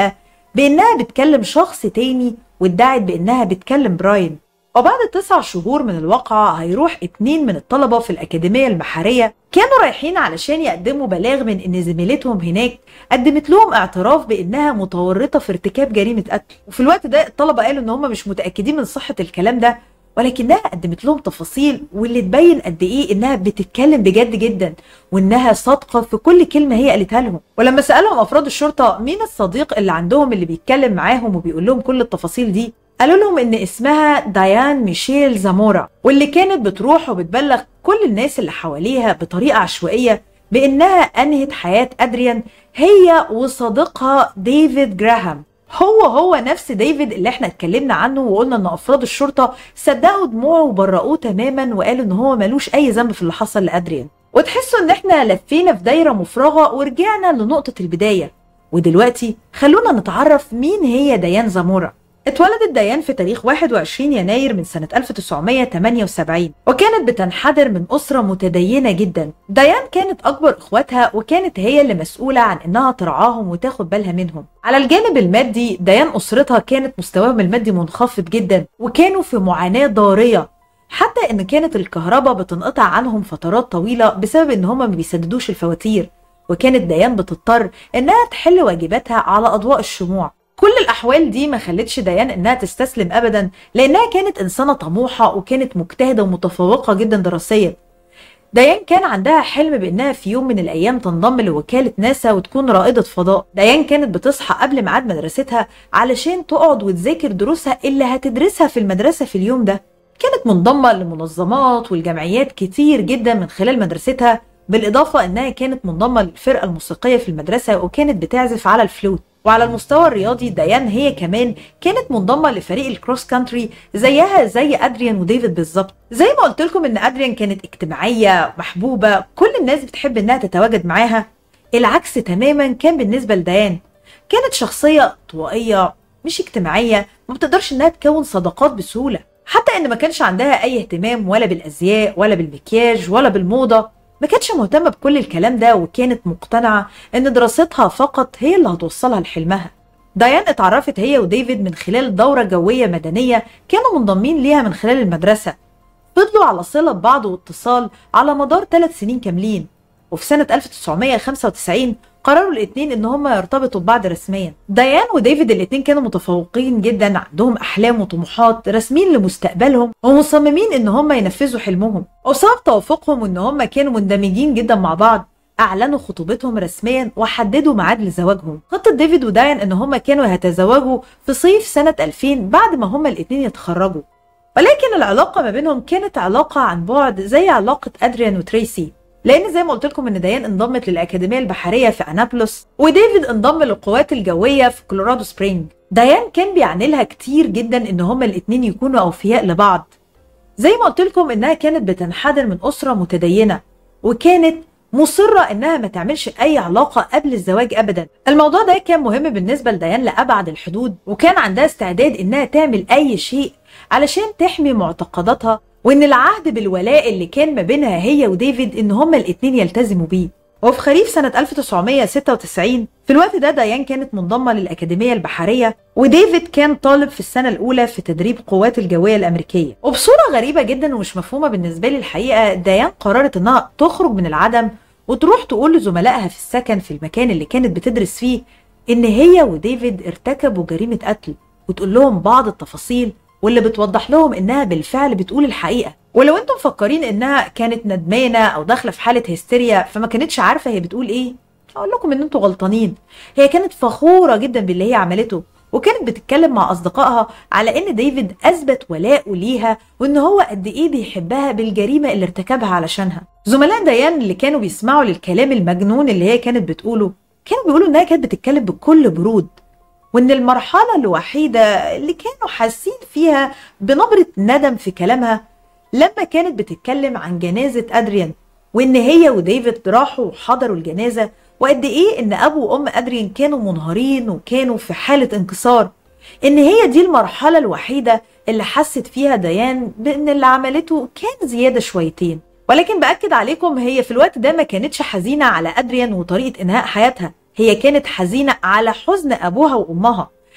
بانها بتكلم شخص تاني وادعت بانها بتكلم براين. وبعد تسع شهور من الواقعة هيروح اتنين من الطلبة في الأكاديمية البحرية كانوا رايحين علشان يقدموا بلاغ من إن زميلتهم هناك قدمت لهم اعتراف بإنها متورطة في ارتكاب جريمة قتل. وفي الوقت ده الطلبة قالوا إن هم مش متأكدين من صحة الكلام ده، ولكنها قدمت لهم تفاصيل واللي تبين قد إيه إنها بتتكلم بجد جدا وإنها صادقة في كل كلمة هي قالتها لهم. ولما سألهم أفراد الشرطة مين الصديق اللي عندهم اللي بيتكلم معاهم وبيقول لهم كل التفاصيل دي، قالوا لهم ان اسمها ديان ميشيل زامورا، واللي كانت بتروح وبتبلغ كل الناس اللي حواليها بطريقة عشوائية بانها انهت حياة ادريان هي وصديقها ديفيد جراهام. هو هو نفس ديفيد اللي احنا اتكلمنا عنه وقلنا ان افراد الشرطة صدقوا دموعه وبرؤوه تماما وقالوا ان هو ملوش اي ذنب في اللي حصل لادريان. وتحسوا ان احنا لفينا في دايرة مفرغة ورجعنا لنقطة البداية. ودلوقتي خلونا نتعرف مين هي ديان زامورا. اتولدت ديان في تاريخ واحد وعشرين يناير من سنة ألف وتسعمية تمانية وسبعين، وكانت بتنحدر من أسرة متدينة جدا. ديان كانت أكبر إخواتها وكانت هي اللي مسؤولة عن إنها ترعاهم وتاخد بالها منهم. على الجانب المادي ديان أسرتها كانت مستواهم المادي منخفض جدا وكانوا في معاناة ضارية، حتى إن كانت الكهرباء بتنقطع عنهم فترات طويلة بسبب إن هما ما بيسددوش الفواتير، وكانت ديان بتضطر إنها تحل واجباتها على أضواء الشموع. كل الأحوال دي ما خلتش ديان إنها تستسلم أبدا، لأنها كانت إنسانة طموحة وكانت مجتهدة ومتفوقة جدا دراسيا. ديان كان عندها حلم بإنها في يوم من الأيام تنضم لوكالة ناسا وتكون رائدة فضاء. ديان كانت بتصحى قبل ميعاد مدرستها علشان تقعد وتذاكر دروسها اللي هتدرسها في المدرسة في اليوم ده. كانت منضمة لمنظمات والجمعيات كتير جدا من خلال مدرستها، بالإضافة إنها كانت منضمة للفرقة الموسيقية في المدرسة وكانت بتعزف على الفلوت. وعلى المستوى الرياضي ديان هي كمان كانت منضمه لفريق الكروس كانتري زيها زي ادريان وديفيد بالظبط. زي ما قلت لكم ان ادريان كانت اجتماعيه محبوبه، كل الناس بتحب انها تتواجد معاها. العكس تماما كان بالنسبه لديان، كانت شخصيه طوائيه مش اجتماعيه، ما بتقدرش انها تكون صداقات بسهوله، حتى ان ما كانش عندها اي اهتمام ولا بالازياء ولا بالمكياج ولا بالموضه. ما كانتش مهتمة بكل الكلام ده وكانت مقتنعة ان دراستها فقط هي اللي هتوصلها لحلمها. ديان اتعرفت هي وديفيد من خلال دورة جوية مدنية كانوا منضمين ليها من خلال المدرسة. فضلوا على صلة ببعض واتصال على مدار ثلاث سنين كاملين، وفي سنة ألف وتسعمية خمسة وتسعين قرروا الاثنين ان هم يرتبطوا ببعض رسميا. ديان وديفيد الاثنين كانوا متفوقين جدا، عندهم احلام وطموحات، راسمين لمستقبلهم ومصممين ان هم ينفذوا حلمهم. وبسبب توافقهم وان هم كانوا مندمجين جدا مع بعض اعلنوا خطوبتهم رسميا وحددوا ميعاد لزواجهم. خطة ديفيد وديان ان هم كانوا هيتزوجوا في صيف سنة ألفين بعد ما هم الاثنين يتخرجوا، ولكن العلاقة ما بينهم كانت علاقة عن بعد زي علاقة ادريان وتريسي، لان زي ما قلت لكم ان ديان انضمت للاكاديميه البحريه في انابلس وديفيد انضم للقوات الجويه في كولورادو سبرينج. ديان كان بيعني لها كتير جدا ان هما الاثنين يكونوا اوفياء لبعض. زي ما قلت لكم انها كانت بتنحدر من اسره متدينه وكانت مصره انها ما تعملش اي علاقه قبل الزواج ابدا. الموضوع ده كان مهم بالنسبه لديان لابعد الحدود، وكان عندها استعداد انها تعمل اي شيء علشان تحمي معتقداتها وان العهد بالولاء اللي كان ما بينها هي وديفيد ان هما الاثنين يلتزموا بيه. وفي خريف سنة ألف وتسعمية ستة وتسعين في الوقت ده ديان كانت منضمة للأكاديمية البحرية وديفيد كان طالب في السنة الأولى في تدريب قوات الجوية الأمريكية. وبصورة غريبة جدا ومش مفهومة بالنسبة لي الحقيقة ديان قررت انها تخرج من العدم وتروح تقول لزملائها في السكن في المكان اللي كانت بتدرس فيه ان هي وديفيد ارتكبوا جريمة قتل، وتقول لهم بعض التفاصيل واللي بتوضح لهم انها بالفعل بتقول الحقيقة. ولو انتم مفكرين انها كانت ندمانة او داخلة في حالة هستيريا فما كانتش عارفة هي بتقول ايه، اقول لكم ان انتم غلطانين. هي كانت فخورة جدا باللي هي عملته، وكانت بتتكلم مع اصدقائها على ان ديفيد اثبت ولاءه ليها وان هو قد ايه بيحبها بالجريمة اللي ارتكبها علشانها. زملاء ديان اللي كانوا بيسمعوا للكلام المجنون اللي هي كانت بتقوله كانوا بيقولوا انها كانت بتتكلم بكل برود، وان المرحلة الوحيدة اللي كانوا حاسين فيها بنبرة ندم في كلامها لما كانت بتتكلم عن جنازة أدريان، وإن هي وديفيد راحوا وحضروا الجنازة، وقد إيه إن أبو وأم أدريان كانوا منهارين وكانوا في حالة انكسار. إن هي دي المرحلة الوحيدة اللي حست فيها ديان بإن اللي عملته كان زيادة شويتين. ولكن بأكد عليكم هي في الوقت ده ما كانتش حزينة على أدريان وطريقة إنهاء حياتها، هي كانت حزينة على حزن أبوها وأمها،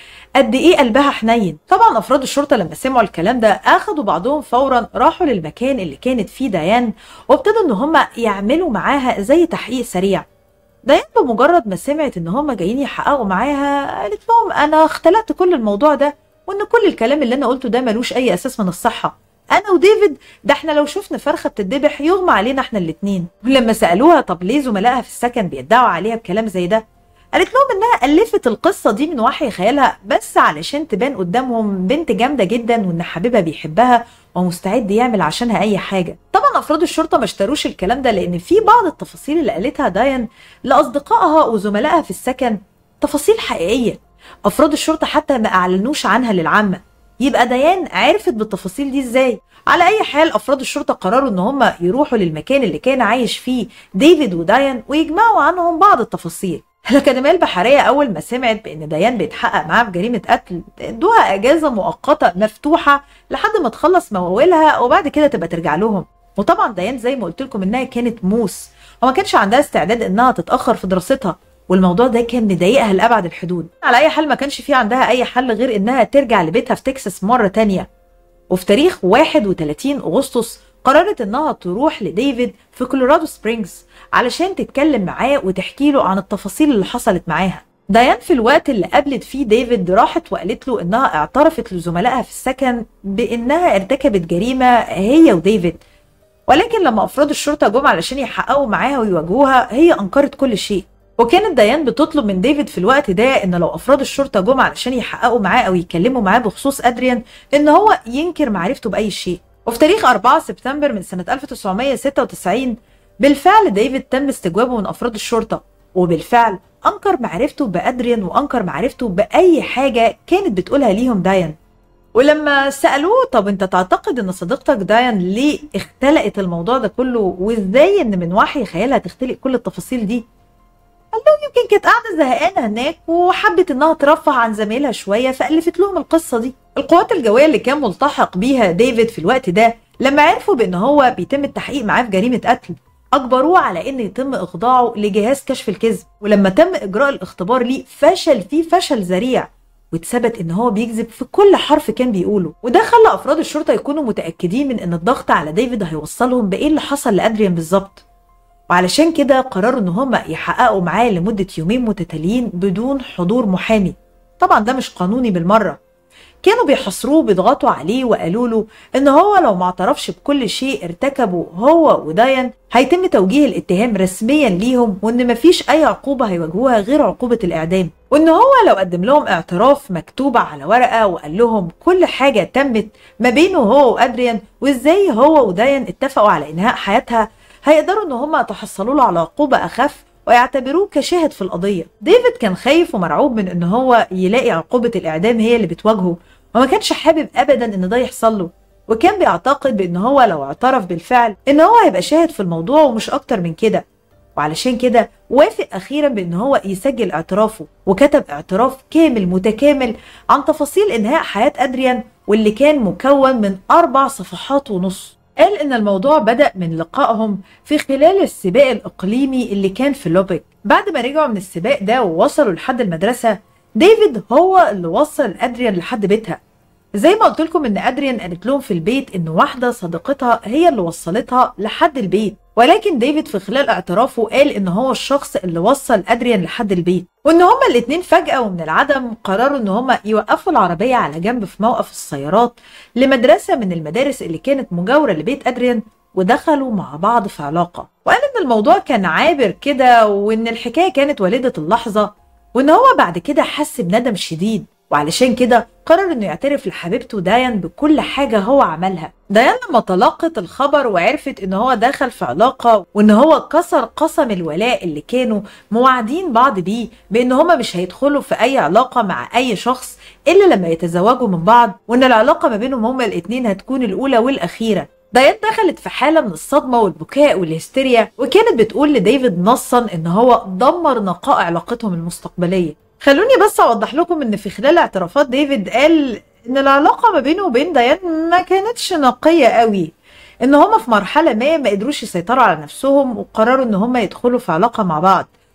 قد ايه قلبها حنين. طبعا افراد الشرطه لما سمعوا الكلام ده اخدوا بعضهم فورا راحوا للمكان اللي كانت فيه ديان، وابتدوا ان هم يعملوا معاها زي تحقيق سريع. ديان بمجرد ما سمعت ان هم جايين يحققوا معاها قالت لهم انا اختلقت كل الموضوع ده، وان كل الكلام اللي انا قلته ده ملوش اي اساس من الصحه. انا وديفيد ده احنا لو شفنا فرخه بتتذبح يغمى علينا احنا الاتنين. ولما سالوها طب ليه زملائها في السكن بيدعوا عليها بكلام زي ده، قالت لهم انها الفت القصه دي من وحي خيالها بس علشان تبان قدامهم بنت جامده جدا، وان حبيبها بيحبها ومستعد يعمل عشانها اي حاجه. طبعا افراد الشرطه ما اشتروش الكلام ده، لان في بعض التفاصيل اللي قالتها ديان لاصدقائها وزملائها في السكن تفاصيل حقيقيه. افراد الشرطه حتى ما اعلنوش عنها للعامه، يبقى ديان عرفت بالتفاصيل دي ازاي؟ على اي حال افراد الشرطه قرروا ان هم يروحوا للمكان اللي كان عايش فيه ديفيد وديان ويجمعوا عنهم بعض التفاصيل. الأكاديمية البحرية أول ما سمعت بإن ديان بيتحقق معاها في جريمة قتل ادوها إجازة مؤقتة مفتوحة لحد ما تخلص مواويلها وبعد كده تبقى ترجع لهم. وطبعا ديان زي ما قلت لكم إنها كانت موس وما كانش عندها استعداد إنها تتأخر في دراستها، والموضوع ده كان مضايقها لأبعد الحدود. على أي حال ما كانش في عندها أي حل غير إنها ترجع لبيتها في تكساس مرة تانية. وفي تاريخ واحد وتلاتين أغسطس قررت إنها تروح لديفيد في كولورادو سبرينجز علشان تتكلم معاه وتحكي له عن التفاصيل اللي حصلت معاها. ديان في الوقت اللي قابلت فيه ديفيد راحت وقالت له إنها اعترفت لزملائها في السكن بإنها ارتكبت جريمة هي وديفيد، ولكن لما أفراد الشرطة جم علشان يحققوا معاها ويواجهوها هي أنكرت كل شيء. وكانت ديان بتطلب من ديفيد في الوقت ده ان لو افراد الشرطه جم علشان يحققوا معاه او يتكلموا معاه بخصوص ادريان ان هو ينكر معرفته باي شيء. وفي تاريخ أربعة سبتمبر من سنه ألف وتسعمية ستة وتسعين بالفعل ديفيد تم استجوابه من افراد الشرطه، وبالفعل انكر معرفته بادريان وانكر معرفته باي حاجه كانت بتقولها ليهم ديان. ولما سالوه طب انت تعتقد ان صديقتك ديان ليه اختلقت الموضوع ده كله، وازاي ان من وحي خيالها تختلق كل التفاصيل دي، قال لهم يمكن كانت قاعده زهقانه هناك وحبت انها ترفه عن زميلها شويه فالفت لهم القصه دي. القوات الجويه اللي كان ملتحق بيها ديفيد في الوقت ده لما عرفوا بان هو بيتم التحقيق معاه في جريمه قتل اجبروه على ان يتم اخضاعه لجهاز كشف الكذب، ولما تم اجراء الاختبار ليه فشل فيه فشل ذريع واتثبت ان هو بيكذب في كل حرف كان بيقوله. وده خلى افراد الشرطه يكونوا متاكدين من ان الضغط على ديفيد هيوصلهم بايه اللي حصل لادريان بالظبط، وعلشان كده قرروا ان هم يحققوا معاه لمده يومين متتاليين بدون حضور محامي. طبعا ده مش قانوني بالمره. كانوا بيحاصروه بيضغطوا عليه وقالوا له ان هو لو ما اعترفش بكل شيء ارتكبه هو وديان هيتم توجيه الاتهام رسميا ليهم، وان مفيش اي عقوبه هيواجهوها غير عقوبه الاعدام، وان هو لو قدم لهم اعتراف مكتوبه على ورقه وقال لهم كل حاجه تمت ما بينه هو وادريان وازاي هو وديان اتفقوا على انهاء حياتها هيقدروا ان هم يتحصلوا له على عقوبه اخف ويعتبروه كشاهد في القضيه. ديفيد كان خايف ومرعوب من ان هو يلاقي عقوبه الاعدام هي اللي بتواجهه، وما كانش حابب ابدا ان ده يحصل له، وكان بيعتقد بان هو لو اعترف بالفعل ان هو هيبقى شاهد في الموضوع ومش اكتر من كده. وعلشان كده وافق اخيرا بان هو يسجل اعترافه، وكتب اعتراف كامل متكامل عن تفاصيل انهاء حياه ادريان واللي كان مكون من اربع صفحات ونص. قال ان الموضوع بدأ من لقائهم في خلال السباق الاقليمي اللي كان في لوبيك. بعد ما رجعوا من السباق ده ووصلوا لحد المدرسه ديفيد هو اللي وصل ادريان لحد بيتها. زي ما قلت لكم ان ادريان قالت لهم في البيت ان واحده صديقتها هي اللي وصلتها لحد البيت، ولكن ديفيد في خلال اعترافه قال ان هو الشخص اللي وصل ادريان لحد البيت، وان هما الاتنين فجأة ومن العدم قرروا ان هما يوقفوا العربية على جنب في موقف السيارات لمدرسة من المدارس اللي كانت مجاورة لبيت ادريان، ودخلوا مع بعض في علاقة. وقال ان الموضوع كان عابر كده وان الحكاية كانت والدة اللحظة، وان هو بعد كده حس بندم شديد، وعلشان كده قرر انه يعترف لحبيبته ديان بكل حاجة هو عملها. ديان لما تلقت الخبر وعرفت ان هو دخل في علاقة وان هو كسر قسم الولاء اللي كانوا مواعدين بعض بيه بان هما مش هيدخلوا في اي علاقة مع اي شخص الا لما يتزوجوا من بعض، وان العلاقة ما بينهم هما الاتنين هتكون الاولى والاخيرة. ديان دخلت في حالة من الصدمة والبكاء والهستيريا، وكانت بتقول لديفيد نصا ان هو دمر نقاء علاقتهم المستقبلية. خلوني بس اوضح لكم ان في خلال اعترافات ديفيد قال ان العلاقه ما بينه وبين ديان ما كانتش نقيه قوي، ان هما في مرحله ما ما قدروش يسيطروا على نفسهم وقرروا ان هما يدخلوا في علاقه مع بعض،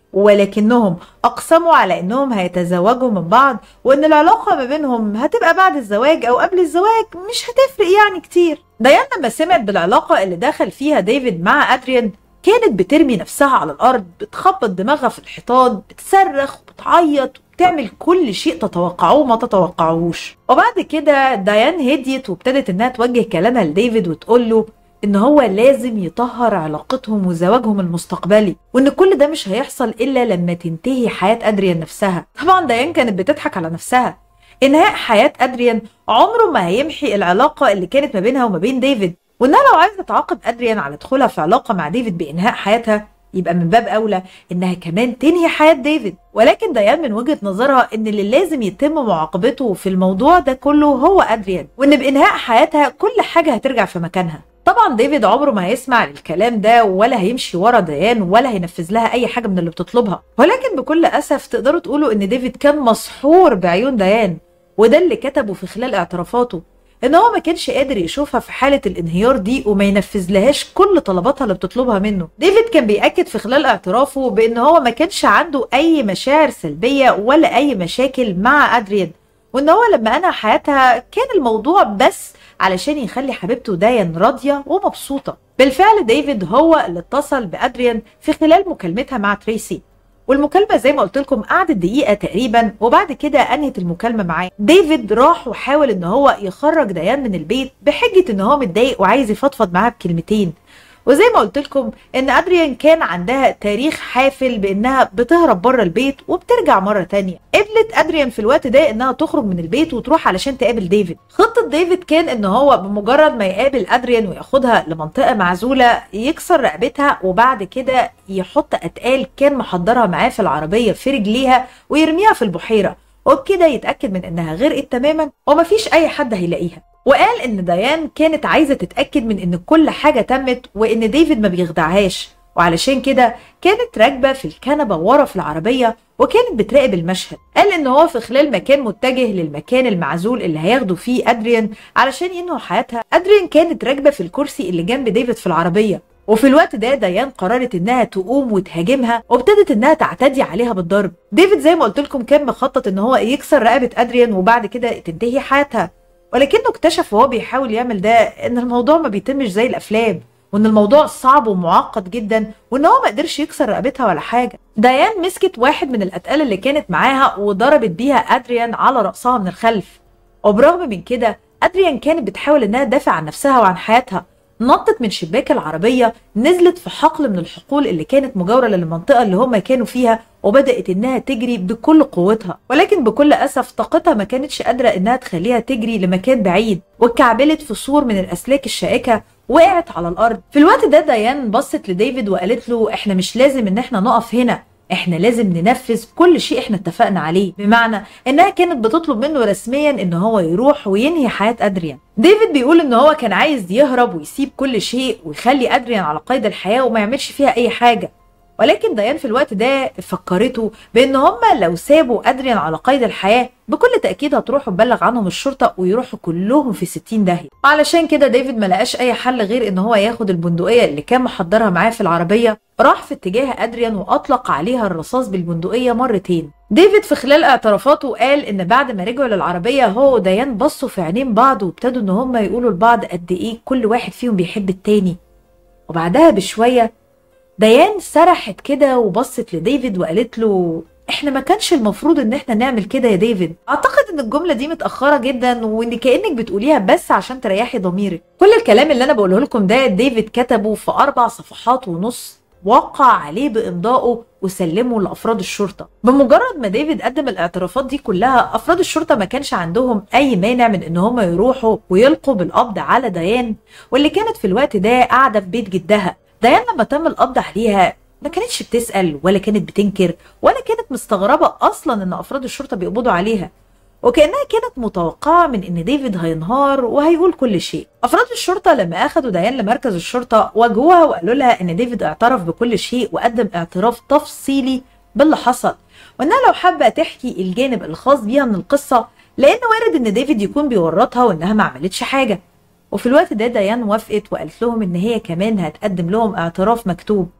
ولكنهم اقسموا على انهم هيتزوجوا من بعض، وان العلاقة ما بينهم هتبقى بعد الزواج او قبل الزواج، مش هتفرق يعني كتير. ديان لما سمعت بالعلاقة اللي دخل فيها ديفيد مع ادريان كانت بترمي نفسها على الارض، بتخبط دماغها في الحيطان، بتصرخ وبتعيط وبتعمل كل شيء تتوقعوه ما تتوقعوهوش. وبعد كده ديان هديت وابتدت انها توجه كلامها لديفيد وتقول له ان هو لازم يطهر علاقتهم وزواجهم المستقبلي، وان كل ده مش هيحصل الا لما تنتهي حياة ادريان نفسها. طبعا ديان كانت بتضحك على نفسها. انهاء حياة ادريان عمره ما هيمحي العلاقة اللي كانت ما بينها وما بين ديفيد، وانها لو عايزة تعاقب ادريان على دخولها في علاقة مع ديفيد بانهاء حياتها يبقى من باب اولى انها كمان تنهي حياة ديفيد. ولكن ديان من وجهة نظرها ان اللي لازم يتم معاقبته في الموضوع ده كله هو ادريان، وان بانهاء حياتها كل حاجة هترجع في مكانها. طبعا ديفيد عمره ما هيسمع للكلام ده ولا هيمشي ورا ديان ولا هينفذ لها اي حاجه من اللي بتطلبها. ولكن بكل اسف تقدروا تقولوا ان ديفيد كان مسحور بعيون ديان، وده اللي كتبه في خلال اعترافاته، ان هو ما كانش قادر يشوفها في حاله الانهيار دي وما ينفذ لهاش كل طلباتها اللي بتطلبها منه. ديفيد كان بيأكد في خلال اعترافه بان هو ما كانش عنده اي مشاعر سلبيه ولا اي مشاكل مع ادريان، وان هو لما انهى حياتها كان الموضوع بس علشان يخلي حبيبته ديان راضيه ومبسوطه. بالفعل ديفيد هو اللي اتصل بادريان في خلال مكالمتها مع تريسي، والمكالمه زي ما قلت لكم قعدت دقيقه تقريبا، وبعد كده انهت المكالمه معاه. ديفيد راح وحاول ان هو يخرج ديان من البيت بحجه ان هو متضايق وعايز يفضفض معاها بكلمتين. وزي ما قلت لكم ان ادريان كان عندها تاريخ حافل بانها بتهرب بره البيت وبترجع مره تانية. قبلت ادريان في الوقت ده انها تخرج من البيت وتروح علشان تقابل ديفيد. خطه ديفيد كان ان هو بمجرد ما يقابل ادريان وياخدها لمنطقه معزوله يكسر رقبتها، وبعد كده يحط اتقال كان محضرها معاه في العربيه في رجليها ويرميها في البحيره، وبكده يتاكد من انها غرقت تماما ومفيش اي حد هيلاقيها. وقال ان ديان كانت عايزه تتاكد من ان كل حاجه تمت وان ديفيد ما بيخدعهاش، وعلشان كده كانت راكبه في الكنبه ورا في العربيه وكانت بتراقب المشهد. قال ان هو في خلال ما كان متجه للمكان المعزول اللي هياخدوا فيه ادريان علشان ينهوا حياتها، ادريان كانت راكبه في الكرسي اللي جنب ديفيد في العربيه. وفي الوقت ده ديان قررت انها تقوم وتهاجمها وابتدت انها تعتدي عليها بالضرب. ديفيد زي ما قلت لكم كان مخطط ان هو يكسر رقبه ادريان وبعد كده تنتهي حياتها، ولكنه اكتشف وهو بيحاول يعمل ده ان الموضوع ما بيتمش زي الافلام، وان الموضوع صعب ومعقد جدا، وان هو ما قدرش يكسر رقبتها ولا حاجه. ديان مسكت واحد من الاتقال اللي كانت معاها وضربت بيها ادريان على راسها من الخلف. وبرغم من كده ادريان كانت بتحاول انها تدافع عن نفسها وعن حياتها. نطت من شباك العربيه، نزلت في حقل من الحقول اللي كانت مجاوره للمنطقه اللي هم كانوا فيها، وبدات انها تجري بكل قوتها. ولكن بكل اسف طاقتها ما كانتش قادره انها تخليها تجري لمكان بعيد، واتكعبلت في سور من الاسلاك الشائكه وقعت على الارض. في الوقت ده ديان بصت لديفيد وقالت له احنا مش لازم ان احنا نقف هنا، احنا لازم ننفذ كل شيء احنا اتفقنا عليه. بمعنى انها كانت بتطلب منه رسميا ان هو يروح وينهي حياة ادريان. ديفيد بيقول ان هو كان عايز يهرب ويسيب كل شيء ويخلي ادريان على قيد الحياة وما يعملش فيها اي حاجة، ولكن ديان في الوقت ده فكرته بان هما لو سابوا ادريان على قيد الحياه بكل تاكيد هتروح تبلغ عنهم الشرطه ويروحوا كلهم في ستين داهيه. علشان كده ديفيد ما لقاش اي حل غير ان هو ياخد البندقيه اللي كان محضرها معاه في العربيه، راح في اتجاه ادريان واطلق عليها الرصاص بالبندقيه مرتين. ديفيد في خلال اعترافاته قال ان بعد ما رجعوا للعربيه هو وديان بصوا في عينين بعض وابتدوا ان هما يقولوا لبعض قد ايه كل واحد فيهم بيحب التاني. وبعدها بشويه ديان سرحت كده وبصت لديفيد وقالت له احنا ما كانش المفروض ان احنا نعمل كده يا ديفيد. اعتقد ان الجمله دي متاخره جدا وان كانك بتقوليها بس عشان تريحي ضميرك. كل الكلام اللي انا بقوله لكم ده ديفيد كتبه في اربع صفحات ونص، وقع عليه بامضائه وسلمه لافراد الشرطه. بمجرد ما ديفيد قدم الاعترافات دي كلها افراد الشرطه ما كانش عندهم اي مانع من ان هم يروحوا ويلقوا بالقبض على ديان، واللي كانت في الوقت ده قاعده في بيت جدها. ديان لما تم القبض عليها ما كانتش بتسأل ولا كانت بتنكر ولا كانت مستغربة أصلا إن أفراد الشرطة بيقبضوا عليها، وكأنها كانت متوقعة من إن ديفيد هينهار وهيقول كل شيء. أفراد الشرطة لما أخدوا ديان لمركز الشرطة واجهوها وقالوا لها إن ديفيد اعترف بكل شيء وقدم اعتراف تفصيلي باللي حصل، وإنها لو حابة تحكي الجانب الخاص بيها من القصة لأن وارد إن ديفيد يكون بيورطها وإنها ما عملتش حاجة. وفي الوقت ده ديان وافقت وقالت لهم ان هي كمان هتقدم لهم اعتراف مكتوب.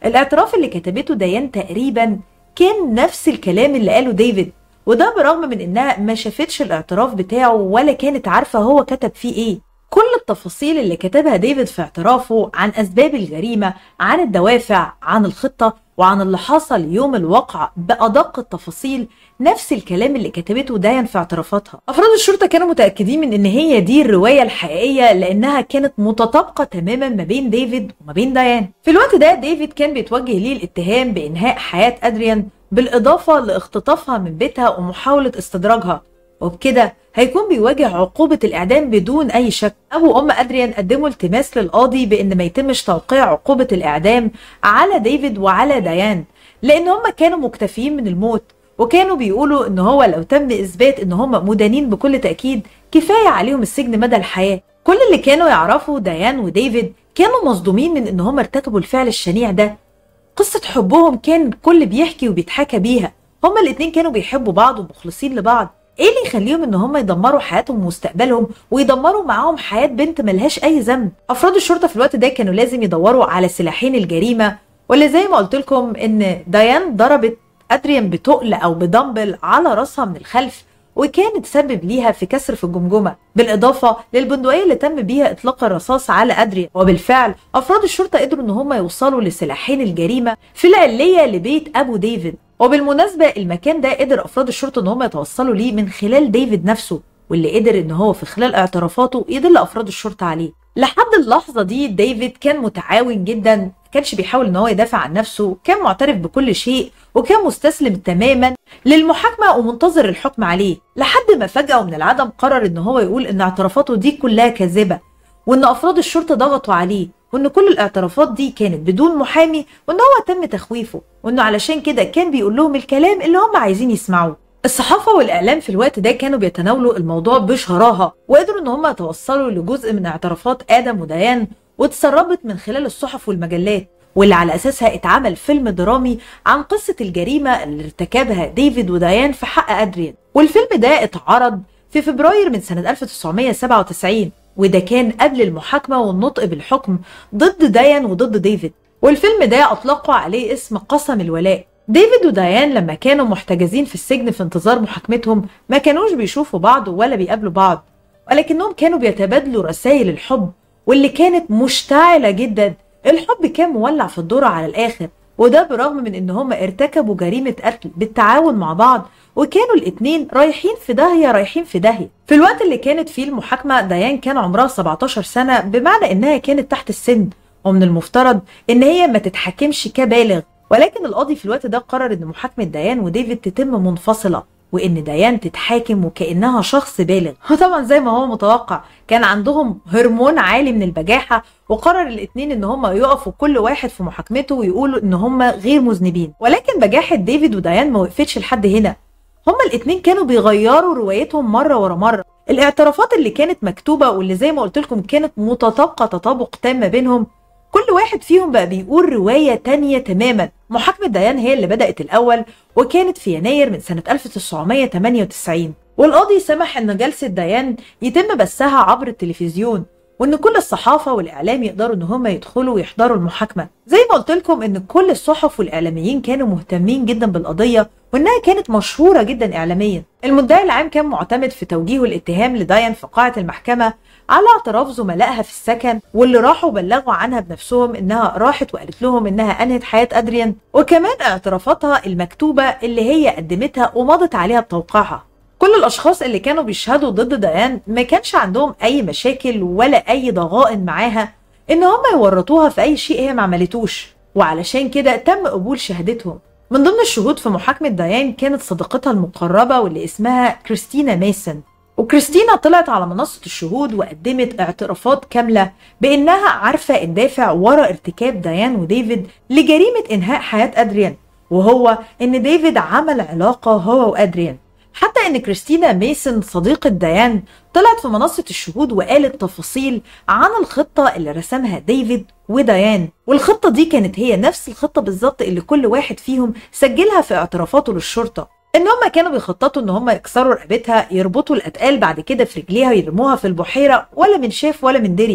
الاعتراف اللي كتبته ديان تقريبا كان نفس الكلام اللي قاله ديفيد، وده برغم من انها ما شافتش الاعتراف بتاعه ولا كانت عارفة هو كتب فيه ايه. كل التفاصيل اللي كتبها ديفيد في اعترافه عن اسباب الجريمة، عن الدوافع، عن الخطة، وعن اللي حصل يوم الواقعة بأدق التفاصيل، نفس الكلام اللي كتبته ديان في اعترافاتها. افراد الشرطة كانوا متأكدين من ان هي دي الرواية الحقيقية لانها كانت متطابقة تماما ما بين ديفيد وما بين ديان. في الوقت ده ديفيد كان بيتوجه ليه الاتهام بانهاء حياة ادريان بالاضافة لاختطافها من بيتها ومحاولة استدراجها، وبكده هيكون بيواجه عقوبة الإعدام بدون أي شك. أبو وأم أدريان قدموا التماس للقاضي بإن ما يتمش توقيع عقوبة الإعدام على ديفيد وعلى ديان، لأن هم كانوا مكتفين من الموت، وكانوا بيقولوا إن هو لو تم إثبات إن هم مدانين بكل تأكيد كفاية عليهم السجن مدى الحياة. كل اللي كانوا يعرفوا ديان وديفيد كانوا مصدومين من إن هم ارتكبوا الفعل الشنيع ده. قصة حبهم كان الكل بيحكي وبيتحكى بيها، هما الاتنين كانوا بيحبوا بعض ومخلصين لبعض. ايه اللي يخليهم ان هم يدمروا حياتهم ومستقبلهم ويدمروا معاهم حياة بنت ملهاش اي ذنب؟ افراد الشرطة في الوقت ده كانوا لازم يدوروا على سلاحين الجريمة، واللي زي ما قلت لكم ان ديان ضربت ادريان بتقل او بدمبل على راسها من الخلف، وكانت سبب ليها في كسر في الجمجمة، بالاضافة للبندقية اللي تم بيها اطلاق الرصاص على ادريان. وبالفعل افراد الشرطة قدروا ان هم يوصلوا لسلاحين الجريمة في العلية لبيت ابو ديفيد. وبالمناسبة المكان ده قدر افراد الشرطة ان هم يتوصلوا ليه من خلال ديفيد نفسه، واللي قدر ان هو في خلال اعترافاته يدل افراد الشرطة عليه. لحد اللحظة دي ديفيد كان متعاون جدا، ما كانش بيحاول ان هو يدافع عن نفسه، كان معترف بكل شيء وكان مستسلم تماما للمحاكمة ومنتظر الحكم عليه، لحد ما فجأة ومن العدم قرر ان هو يقول ان اعترافاته دي كلها كاذبة، وان افراد الشرطة ضغطوا عليه، وان كل الاعترافات دي كانت بدون محامي، وان هو تم تخويفه، وانه علشان كده كان بيقول لهم الكلام اللي هم عايزين يسمعوه. الصحافة والاعلام في الوقت ده كانوا بيتناولوا الموضوع بشراهة، وقدروا ان هم يتوصلوا لجزء من اعترافات ادم وديان، واتسربت من خلال الصحف والمجلات، واللي على اساسها اتعمل فيلم درامي عن قصة الجريمة اللي ارتكبها ديفيد وديان في حق ادريان. والفيلم ده اتعرض في فبراير من سنة ألف وتسعمية سبعة وتسعين، وده كان قبل المحاكمة والنطق بالحكم ضد ديان وضد ديفيد. والفيلم ده اطلقوا عليه اسم قسم الولاء. ديفيد وديان لما كانوا محتجزين في السجن في انتظار محاكمتهم ما كانوش بيشوفوا بعض ولا بيقابلوا بعض، ولكنهم كانوا بيتبادلوا رسائل الحب واللي كانت مشتعلة جدا. الحب كان مولع في الذرة على الآخر، وده برغم من ان هم ارتكبوا جريمة قتل بالتعاون مع بعض، وكانوا الاتنين رايحين في داهية رايحين في داهية. في الوقت اللي كانت فيه المحاكمة ديان كان عمرها سبعتاشر سنة، بمعنى انها كانت تحت السن، ومن المفترض ان هي ما تتحكمش كبالغ، ولكن القاضي في الوقت ده قرر ان محاكمة ديان وديفيد تتم منفصلة، وان ديان تتحاكم وكأنها شخص بالغ. وطبعا زي ما هو متوقع كان عندهم هرمون عالي من البجاحة، وقرر الاتنين ان هم يقفوا كل واحد في محاكمته ويقولوا ان هم غير مذنبين. ولكن بجاحة ديفيد وديان ما وقفتش لحد هنا، هما الاتنين كانوا بيغيروا روايتهم مرة ورا مرة. الاعترافات اللي كانت مكتوبة واللي زي ما قلت لكم كانت متطابقة تطابق تام ما بينهم، كل واحد فيهم بقى بيقول رواية تانية تماما. محاكمة ديان هي اللي بدأت الأول، وكانت في يناير من سنة ألف وتسعمية تمانية وتسعين، والقاضي سمح ان جلسة ديان يتم بثها عبر التلفزيون، وان كل الصحافة والاعلام يقدروا ان هم يدخلوا ويحضروا المحاكمة. زي ما قلت لكم ان كل الصحف والاعلاميين كانوا مهتمين جدا بالقضية، وانها كانت مشهورة جدا اعلاميا. المدعي العام كان معتمد في توجيه الاتهام لديان في قاعة المحكمة على اعتراف زملائها في السكن، واللي راحوا بلغوا عنها بنفسهم انها راحت وقالت لهم انها انهت حياة ادريان، وكمان اعترافاتها المكتوبة اللي هي قدمتها ومضت عليها بتوقيعها. كل الاشخاص اللي كانوا بيشهدوا ضد ديان ما كانش عندهم اي مشاكل ولا اي ضغائن معاها ان هم يورطوها في اي شيء هي ما عملتوش، وعلشان كده تم قبول شهادتهم. من ضمن الشهود في محاكمة ديان كانت صديقتها المقربة واللي اسمها كريستينا ميسن، وكريستينا طلعت على منصة الشهود وقدمت اعترافات كاملة بانها عارفة الدافع ورا ارتكاب ديان وديفيد لجريمة انهاء حياة ادريان، وهو ان ديفيد عمل علاقة هو وادريان. حتى ان كريستينا ميسن صديقة ديان طلعت في منصة الشهود وقالت تفاصيل عن الخطة اللي رسمها ديفيد وديان، والخطة دي كانت هي نفس الخطة بالظبط اللي كل واحد فيهم سجلها في اعترافاته للشرطة، ان هم كانوا بيخططوا ان هم يكسروا رقبتها، يربطوا الاتقال بعد كده في رجليها ويرموها في البحيرة، ولا من شاف ولا من دري.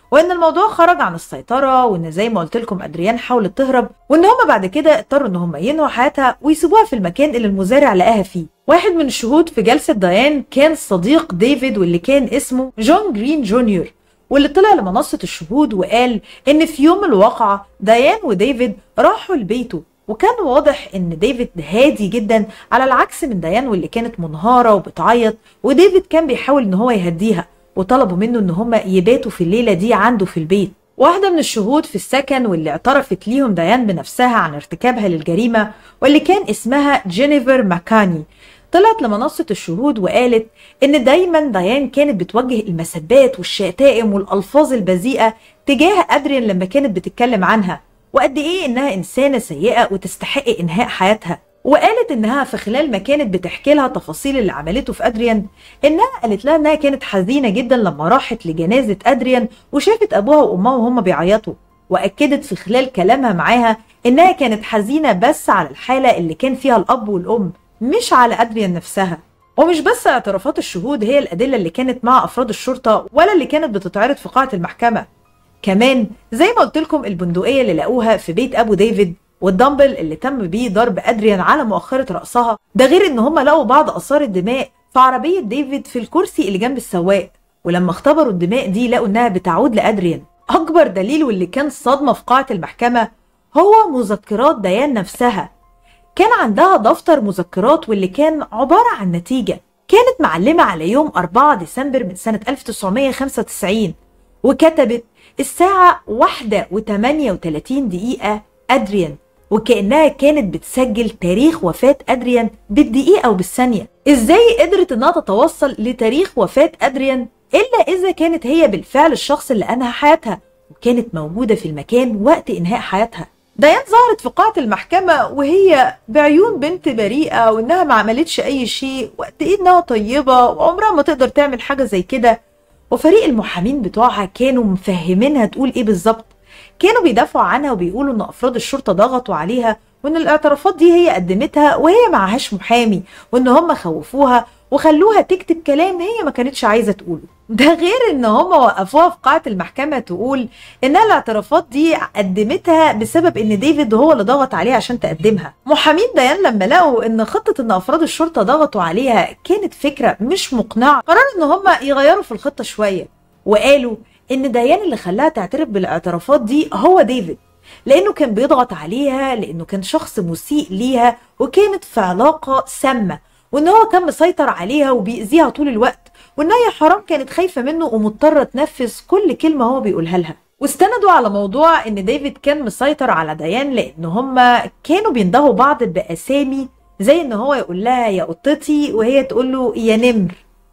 وان الموضوع خرج عن السيطره، وان زي ما قلت لكم ادريان حاولت تهرب، وان هما بعد كده اضطروا ان هما ينهوا حياتها ويسيبوها في المكان اللي المزارع لقاها فيه. واحد من الشهود في جلسه ديان كان صديق ديفيد واللي كان اسمه جون جرين جونيور، واللي طلع لمنصه الشهود وقال ان في يوم الواقعه ديان وديفيد راحوا لبيته، وكان واضح ان ديفيد هادي جدا على العكس من ديان واللي كانت منهاره وبتعيط، وديفيد كان بيحاول ان هو يهديها وطلبوا منه ان هم يباتوا في الليله دي عنده في البيت. واحده من الشهود في السكن واللي اعترفت ليهم ديان بنفسها عن ارتكابها للجريمه واللي كان اسمها جينيفر ماكاني، طلعت لمنصه الشهود وقالت ان دايما ديان كانت بتوجه المسبات والشتائم والالفاظ البذيئه تجاه ادريان لما كانت بتتكلم عنها، وقد ايه انها انسانه سيئه وتستحق انهاء حياتها. وقالت انها في خلال ما كانت بتحكي لها تفاصيل اللي عملته في ادريان، انها قالت لها انها كانت حزينه جدا لما راحت لجنازه ادريان وشافت ابوها وامها وهم بيعيطوا، واكدت في خلال كلامها معاها انها كانت حزينه بس على الحاله اللي كان فيها الاب والام، مش على ادريان نفسها. ومش بس اعترافات الشهود هي الادله اللي كانت مع افراد الشرطه ولا اللي كانت بتتعرض في قاعه المحكمه، كمان زي ما قلت لكم البندقيه اللي لقوها في بيت ابو ديفيد، والدمبل اللي تم بيه ضرب ادريان على مؤخره راسها، ده غير ان هم لقوا بعض اثار الدماء في عربيه ديفيد في الكرسي اللي جنب السواق، ولما اختبروا الدماء دي لقوا انها بتعود لادريان. اكبر دليل واللي كان صدمه في قاعه المحكمه هو مذكرات ديان نفسها. كان عندها دفتر مذكرات واللي كان عباره عن نتيجه كانت معلمه على يوم أربعة ديسمبر من سنه ألف وتسعمية وخمسة وتسعين، وكتبت الساعه واحدة وتمانية وتلاتين دقيقه ادريان، وكأنها كانت بتسجل تاريخ وفاة أدريان بالدقيقة وبالثانية. إزاي قدرت إنها تتوصل لتاريخ وفاة أدريان إلا إذا كانت هي بالفعل الشخص اللي أنهى حياتها وكانت موجودة في المكان وقت إنهاء حياتها؟ ديان ظهرت في قاعة المحكمة وهي بعيون بنت بريئة وإنها ما عملتش أي شيء، وقد إيه إنها طيبة وعمرها ما تقدر تعمل حاجة زي كده. وفريق المحامين بتوعها كانوا مفهمينها تقول إيه بالظبط، كانوا بيدافعوا عنها وبيقولوا ان افراد الشرطه ضغطوا عليها وان الاعترافات دي هي قدمتها وهي معهاش محامي، وان هم خوفوها وخلوها تكتب كلام هي ما كانتش عايزه تقوله. ده غير ان هم وقفوها في قاعه المحكمه تقول انها الاعترافات دي قدمتها بسبب ان ديفيد هو اللي ضغط عليها عشان تقدمها. محامين ديان لما لقوا ان خطه ان افراد الشرطه ضغطوا عليها كانت فكره مش مقنعه، قرروا ان هم يغيروا في الخطه شويه، وقالوا ان ديان اللي خلاها تعترف بالاعترافات دي هو ديفيد، لانه كان بيضغط عليها، لانه كان شخص مسيء ليها وكانت في علاقه سامه، وان هو كان مسيطر عليها وبيأذيها طول الوقت، وان هي حرام كانت خايفه منه ومضطره تنفذ كل كلمه هو بيقولها لها. واستندوا على موضوع ان ديفيد كان مسيطر على ديان لان هما كانوا بيندهوا بعض باسامي، زي ان هو يقول لها يا قطتي وهي تقول له يا نمر،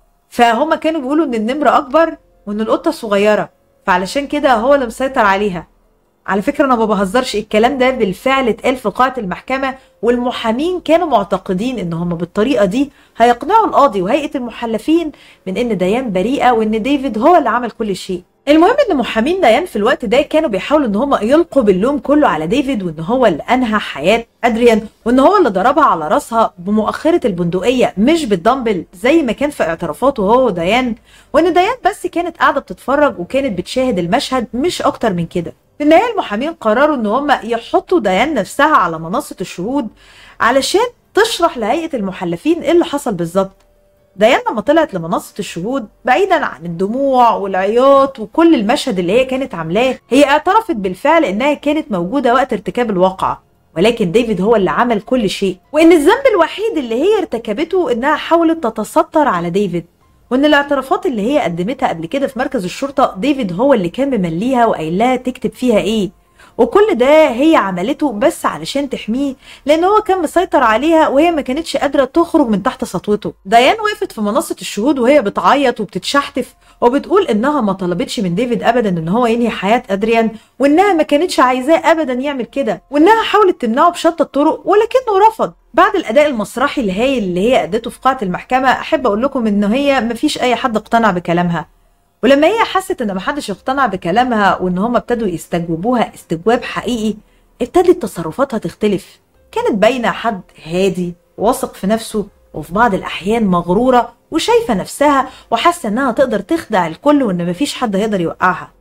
فهما كانوا بيقولوا ان النمر اكبر وان القطه صغيره، فعلشان كده هو اللي مسيطر عليها. على فكره انا ما بهزرش، الكلام ده بالفعل اتقال في قاعه المحكمه، والمحامين كانوا معتقدين ان هم بالطريقه دي هيقنعوا القاضي وهيئه المحلفين من ان ديان بريئه وان ديفيد هو اللي عمل كل شيء. المهم ان محامين ديان في الوقت ده كانوا بيحاولوا ان هم يلقوا باللوم كله على ديفيد، وان هو اللي انهى حياه ادريان، وان هو اللي ضربها على راسها بمؤخره البندقيه مش بالدمبل زي ما كان في اعترافاته هو وديان، وان ديان بس كانت قاعده بتتفرج وكانت بتشاهد المشهد مش اكتر من كده. في النهايه المحامين قرروا ان هم يحطوا ديان نفسها على منصه الشهود علشان تشرح لهيئه المحلفين ايه اللي حصل بالظبط. ديان لما طلعت لمنصة الشهود بعيدا عن الدموع والعياط وكل المشهد اللي هي كانت عاملاه، هي اعترفت بالفعل انها كانت موجودة وقت ارتكاب الواقعة، ولكن ديفيد هو اللي عمل كل شيء، وان الذنب الوحيد اللي هي ارتكبته انها حاولت تتستر على ديفيد، وان الاعترافات اللي هي قدمتها قبل كده في مركز الشرطة ديفيد هو اللي كان ممليها وقايل لها تكتب فيها ايه، وكل ده هي عملته بس علشان تحميه لان هو كان مسيطر عليها وهي ما كانتش قادره تخرج من تحت سطوته. ديان وقفت في منصه الشهود وهي بتعيط وبتتشحتف وبتقول انها ما طلبتش من ديفيد ابدا ان هو ينهي حياه ادريان، وانها ما كانتش عايزاه ابدا يعمل كده، وانها حاولت تمنعه بشتى الطرق ولكنه رفض. بعد الاداء المسرحي الهايل اللي هي ادته في قاعه المحكمه، احب اقول لكم ان هي ما فيش اي حد اقتنع بكلامها، ولما هي حست ان محدش اقتنع بكلامها وان هم ابتدوا يستجوبوها استجواب حقيقي، ابتدت تصرفاتها تختلف. كانت باينه حد هادي واثق في نفسه، وفي بعض الاحيان مغروره وشايفه نفسها وحاسه انها تقدر تخدع الكل وان مفيش حد هيقدر يوقعها.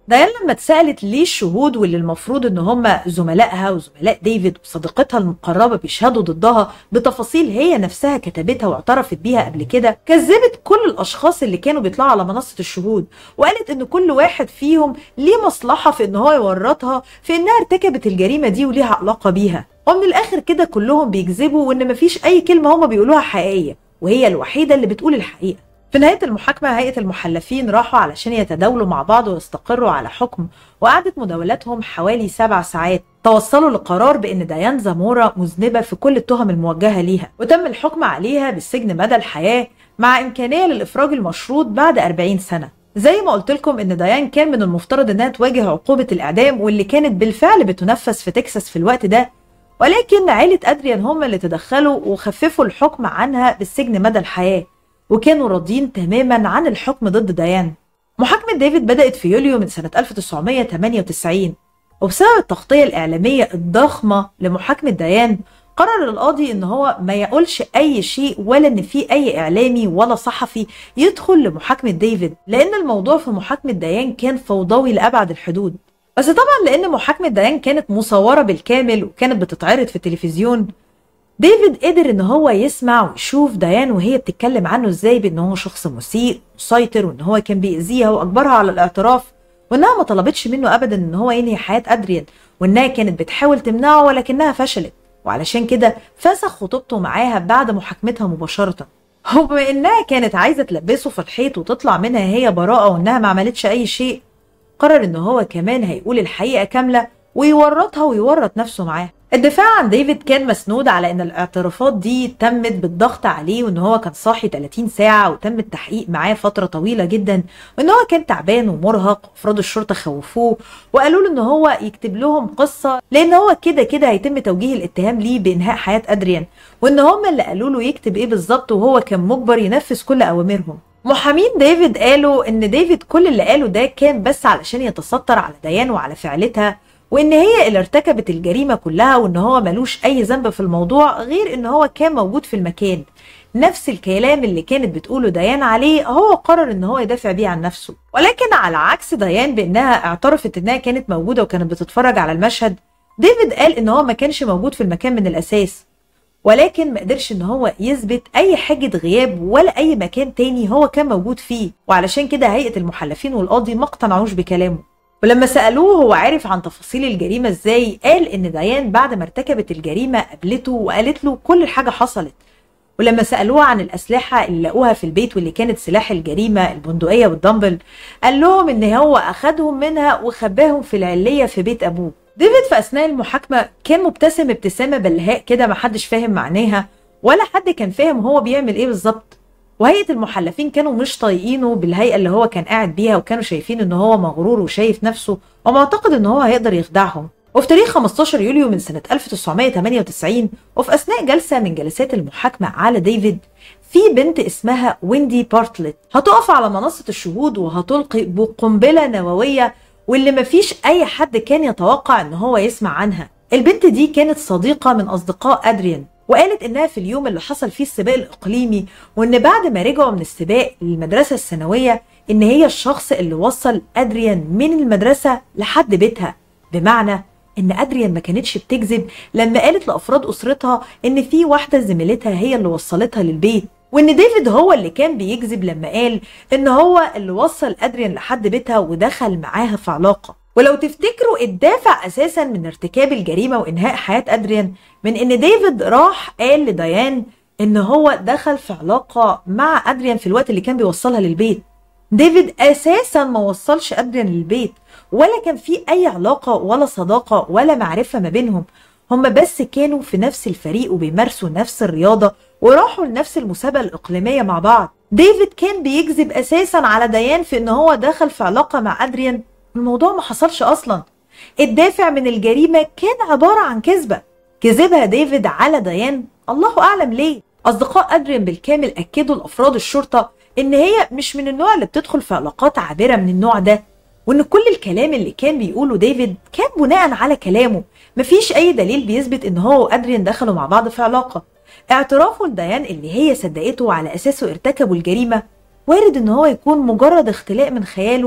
ديان لما اتسألت ليه الشهود واللي المفروض ان هم زملائها وزملاء ديفيد وصديقتها المقربة بيشهدوا ضدها بتفاصيل هي نفسها كتبتها واعترفت بيها قبل كده، كذبت كل الاشخاص اللي كانوا بيطلعوا على منصة الشهود، وقالت ان كل واحد فيهم ليه مصلحة في ان هو يورطها في انها ارتكبت الجريمة دي وليها علاقة بيها. ومن الاخر كده كلهم بيكذبوا وان مفيش اي كلمة هم بيقولوها حقيقية، وهي الوحيدة اللي بتقول الحقيقة. في نهاية المحاكمة هيئة المحلفين راحوا علشان يتداولوا مع بعض ويستقروا على حكم، وقعدت مداولاتهم حوالي سبع ساعات. توصلوا لقرار بأن ديان زامورا مذنبة في كل التهم الموجهة ليها، وتم الحكم عليها بالسجن مدى الحياة مع إمكانية للإفراج المشروط بعد أربعين سنة. زي ما قلت لكم ان ديان كان من المفترض انها تواجه عقوبة الإعدام، واللي كانت بالفعل بتنفذ في تكساس في الوقت ده، ولكن عائلة أدريان هم اللي تدخلوا وخففوا الحكم عنها بالسجن مدى الحياة، وكانوا راضيين تماما عن الحكم ضد ديان. محاكمة ديفيد بدأت في يوليو من سنة ألف وتسعمية تمانية وتسعين، وبسبب التغطية الإعلامية الضخمة لمحاكمة ديان قرر القاضي ان هو ما يقولش اي شيء ولا ان في اي اعلامي ولا صحفي يدخل لمحاكمة ديفيد، لان الموضوع في محاكمة ديان كان فوضوي لأبعد الحدود. بس طبعا لان محاكمة ديان كانت مصورة بالكامل وكانت بتتعرض في التلفزيون، ديفيد قدر ان هو يسمع ويشوف ديان وهي بتتكلم عنه ازاي بان هو شخص مسيء مسيطر، وان هو كان بيأذيها واجبرها على الاعتراف، وانها ما طلبتش منه ابدا ان هو ينهي حياة ادريان، وانها كانت بتحاول تمنعه ولكنها فشلت، وعلشان كده فسخ خطوبته معاها بعد محاكمتها مباشرة. وبما انها كانت عايزة تلبسه في الحيط وتطلع منها هي براءة وانها ما عملتش اي شيء، قرر ان هو كمان هيقول الحقيقة كاملة ويورطها ويورط نفسه معاها. الدفاع عن ديفيد كان مسنود على ان الاعترافات دي تمت بالضغط عليه، وان هو كان صاحي تلاتين ساعة وتم التحقيق معاه فترة طويلة جدا، وان هو كان تعبان ومرهق، وافراد الشرطة خوفوه وقالوا له ان هو يكتب لهم قصة، لان هو كده كده هيتم توجيه الاتهام ليه بانهاء حياة ادريان، وان هم اللي قالوا له يكتب ايه بالظبط، وهو كان مجبر ينفذ كل اوامرهم. محامين ديفيد قالوا ان ديفيد كل اللي قاله ده كان بس علشان يتستر على ديان وعلى فعلتها، وان هي اللي ارتكبت الجريمة كلها، وان هو ملوش اي ذنب في الموضوع غير ان هو كان موجود في المكان. نفس الكلام اللي كانت بتقوله ديان عليه هو قرر ان هو يدافع بيه عن نفسه. ولكن على عكس ديان بانها اعترفت انها كانت موجودة وكانت بتتفرج على المشهد، ديفيد قال ان هو ما كانش موجود في المكان من الاساس، ولكن ما قدرش ان هو يثبت اي حجة غياب ولا اي مكان تاني هو كان موجود فيه، وعلشان كده هيئة المحلفين والقاضي ما اقتنعوش بكلامه. ولما سألوه هو عارف عن تفاصيل الجريمة ازاي، قال ان ديان بعد ما ارتكبت الجريمة قابلته وقالت له كل حاجة حصلت. ولما سألوه عن الأسلحة اللي لقوها في البيت واللي كانت سلاح الجريمة البندقية والدمبل، قال لهم ان هو اخدهم منها وخباهم في العلية في بيت ابوه. ديفيد في اثناء المحاكمة كان مبتسم ابتسامة بلهاء كده محدش فاهم معناها ولا حد كان فاهم هو بيعمل ايه بالظبط، وهيئة المحلفين كانوا مش طايقينه بالهيئة اللي هو كان قاعد بيها، وكانوا شايفين ان هو مغرور وشايف نفسه ومعتقد ان هو هيقدر يخدعهم. وفي تاريخ خمستاشر يوليو من سنة ألف وتسعمية تمانية وتسعين، وفي اثناء جلسة من جلسات المحاكمة على ديفيد، في بنت اسمها ويندي بارتلت هتقف على منصة الشهود وهتلقي بقنبلة نووية، واللي مفيش اي حد كان يتوقع ان هو يسمع عنها. البنت دي كانت صديقة من اصدقاء ادريان، وقالت انها في اليوم اللي حصل فيه السباق الاقليمي، وان بعد ما رجعوا من السباق للمدرسة الثانوية ان هي الشخص اللي وصل ادريان من المدرسة لحد بيتها. بمعنى ان ادريان ما كانتش بتكذب لما قالت لافراد اسرتها ان في واحدة زميلتها هي اللي وصلتها للبيت، وان ديفيد هو اللي كان بيكذب لما قال ان هو اللي وصل ادريان لحد بيتها ودخل معاها في علاقة. ولو تفتكروا الدافع اساسا من ارتكاب الجريمة وانهاء حياة ادريان من ان ديفيد راح قال لديان ان هو دخل في علاقة مع ادريان في الوقت اللي كان بيوصلها للبيت. ديفيد اساسا ما وصلش ادريان للبيت، ولا كان في اي علاقة ولا صداقة ولا معرفة ما بينهم، هما بس كانوا في نفس الفريق وبيمارسوا نفس الرياضة وراحوا لنفس المسابقة الإقليمية مع بعض. ديفيد كان بيكذب اساسا على ديان في ان هو دخل في علاقة مع ادريان، الموضوع ما حصلش اصلا. الدافع من الجريمة كان عبارة عن كذبة كذبها ديفيد على ديان، الله اعلم ليه. اصدقاء ادريان بالكامل اكدوا لافراد الشرطة ان هي مش من النوع اللي بتدخل في علاقات عابرة من النوع ده، وان كل الكلام اللي كان بيقوله ديفيد كان بناء على كلامه، مفيش اي دليل بيثبت ان هو وادريان دخلوا مع بعض في علاقة. اعترافه لديان اللي هي صدقته على اساسه ارتكبوا الجريمة وارد ان هو يكون مجرد اختلاق من خياله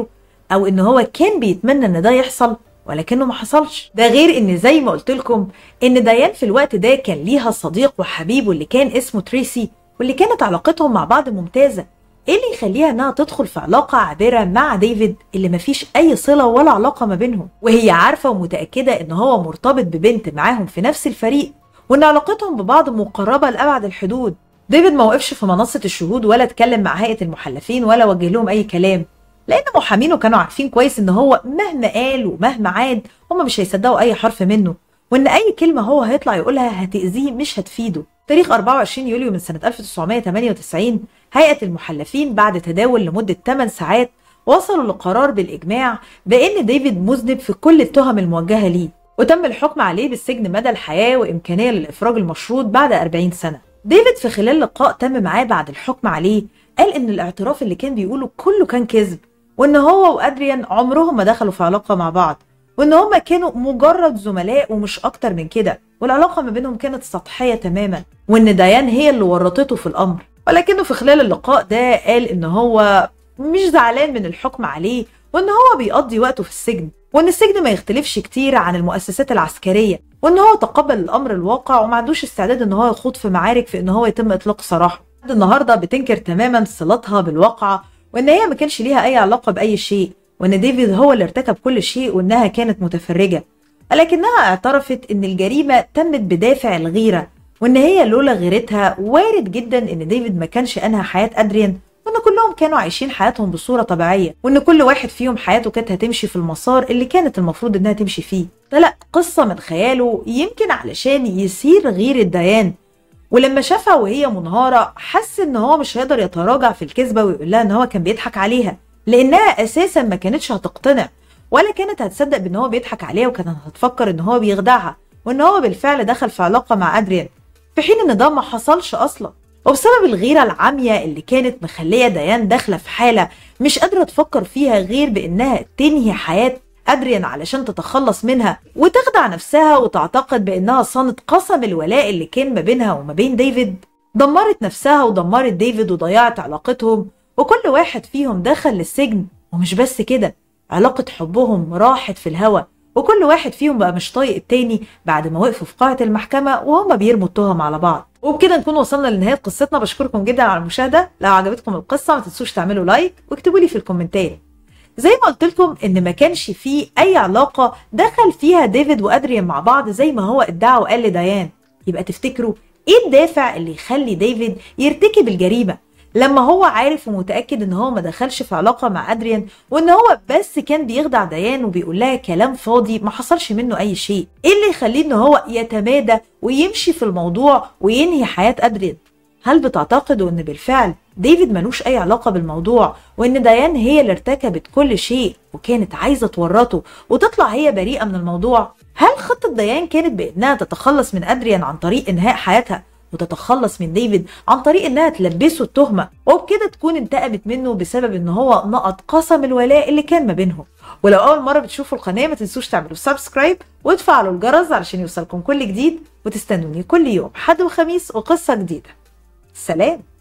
او ان هو كان بيتمنى ان ده يحصل ولكنه ما حصلش. ده غير ان زي ما قلت لكم ان ديان في الوقت ده كان ليها صديق وحبيب واللي كان اسمه تريسي، واللي كانت علاقتهم مع بعض ممتازة. ايه اللي يخليها انها تدخل في علاقة عابرة مع ديفيد اللي مفيش اي صلة ولا علاقة ما بينهم، وهي عارفة ومتأكدة ان هو مرتبط ببنت معاهم في نفس الفريق، وان علاقتهم ببعض مقربة لأبعد الحدود. ديفيد ما وقفش في منصة الشهود ولا اتكلم مع هيئة المحلفين ولا وجه لهم اي كلام، لان محامينه كانوا عارفين كويس ان هو مهما قال ومهما عاد هم مش هيصدقوا اي حرف منه، وان اي كلمة هو هيطلع يقولها هتأذيه مش هتفيده. تاريخ أربعة وعشرين يوليو من سنة ألف وتسعمائة وثمانية وتسعين هيئة المحلفين بعد تداول لمدة ثماني ساعات وصلوا لقرار بالإجماع بأن ديفيد مذنب في كل التهم الموجهة ليه، وتم الحكم عليه بالسجن مدى الحياة وإمكانية للإفراج المشروط بعد أربعين سنة. ديفيد في خلال لقاء تم معاه بعد الحكم عليه قال إن الاعتراف اللي كان بيقوله كله كان كذب، وإن هو وأدريان عمرهم ما دخلوا في علاقة مع بعض، وإن هما كانوا مجرد زملاء ومش أكتر من كده، والعلاقة ما بينهم كانت سطحية تماما، وإن ديان هي اللي ورطته في الأمر. ولكنه في خلال اللقاء ده قال إن هو مش زعلان من الحكم عليه، وإن هو بيقضي وقته في السجن، وإن السجن ما يختلفش كتير عن المؤسسات العسكرية، وإن هو تقبل الأمر الواقع وما عندوش استعداد إن هو يخوض في معارك في إن هو يتم إطلاق سراحه. النهارده بتنكر تماما صلتها بالواقع، وإن هي ما كانش ليها أي علاقة بأي شيء، وإن ديفيد هو اللي ارتكب كل شيء، وإنها كانت متفرجة. ولكنها اعترفت إن الجريمة تمت بدافع الغيرة، وإن هي لولا غيرتها وارد جدا إن ديفيد ما كانش أنهى حياة أدريان، وإن كلهم كانوا عايشين حياتهم بصورة طبيعية، وإن كل واحد فيهم حياته كانت هتمشي في المسار اللي كانت المفروض إنها تمشي فيه. ده لأ، قصة من خياله يمكن علشان يثير غيرة ديان، ولما شافها وهي منهارة حس إن هو مش هيقدر يتراجع في الكذبة ويقول لها إن هو كان بيضحك عليها، لأنها أساسا ما كانتش هتقتنع ولا كانت هتصدق بإن هو بيضحك عليها، وكانت هتفكر إن هو بيخدعها وإن هو بالفعل دخل في علاقة مع أدريان، في حين إن ده ما حصلش أصلا. وبسبب الغيرة العامية اللي كانت مخلية ديان داخلة في حالة مش قادرة تفكر فيها غير بإنها تنهي حياة أدريان علشان تتخلص منها وتخدع نفسها وتعتقد بإنها صانت قسم الولاء اللي كان ما بينها وما بين ديفيد، دمرت نفسها ودمرت ديفيد وضيعت علاقتهم، وكل واحد فيهم دخل للسجن. ومش بس كده، علاقة حبهم راحت في الهوا، وكل واحد فيهم بقى مش طايق التاني بعد ما وقفوا في قاعة المحكمة وهم بيرموا التهم على بعض. وبكده نكون وصلنا لنهاية قصتنا. بشكركم جدا على المشاهدة. لو عجبتكم القصة ما تنسوش تعملوا لايك واكتبوا لي في الكومنتات. زي ما قلت لكم ان ما كانش فيه اي علاقة دخل فيها ديفيد وادريان مع بعض زي ما هو ادعى وقال لديان، يبقى تفتكروا ايه الدافع اللي يخلي ديفيد يرتكب الجريمة لما هو عارف ومتأكد ان هو ما دخلش في علاقة مع أدريان، وان هو بس كان بيخدع ديان وبيقول لها كلام فاضي ما حصلش منه اي شيء؟ ايه اللي يخليه ان هو يتمادى ويمشي في الموضوع وينهي حياة أدريان؟ هل بتعتقدوا ان بالفعل ديفيد ملوش اي علاقة بالموضوع، وان ديان هي اللي ارتكبت كل شيء وكانت عايزة تورطه وتطلع هي بريئة من الموضوع؟ هل خطة ديان كانت بانها تتخلص من أدريان عن طريق انهاء حياتها وتتخلص من ديفيد عن طريق انها تلبسه التهمة وبكده تكون انتقمت منه بسبب ان هو نقض قسم الولاء اللي كان ما بينهم؟ ولو اول مرة بتشوفوا القناة ما تنسوش تعملوا سبسكرايب وتفعلوا الجرس علشان يوصلكم كل جديد، وتستنوني كل يوم حد وخميس وقصة جديدة. سلام.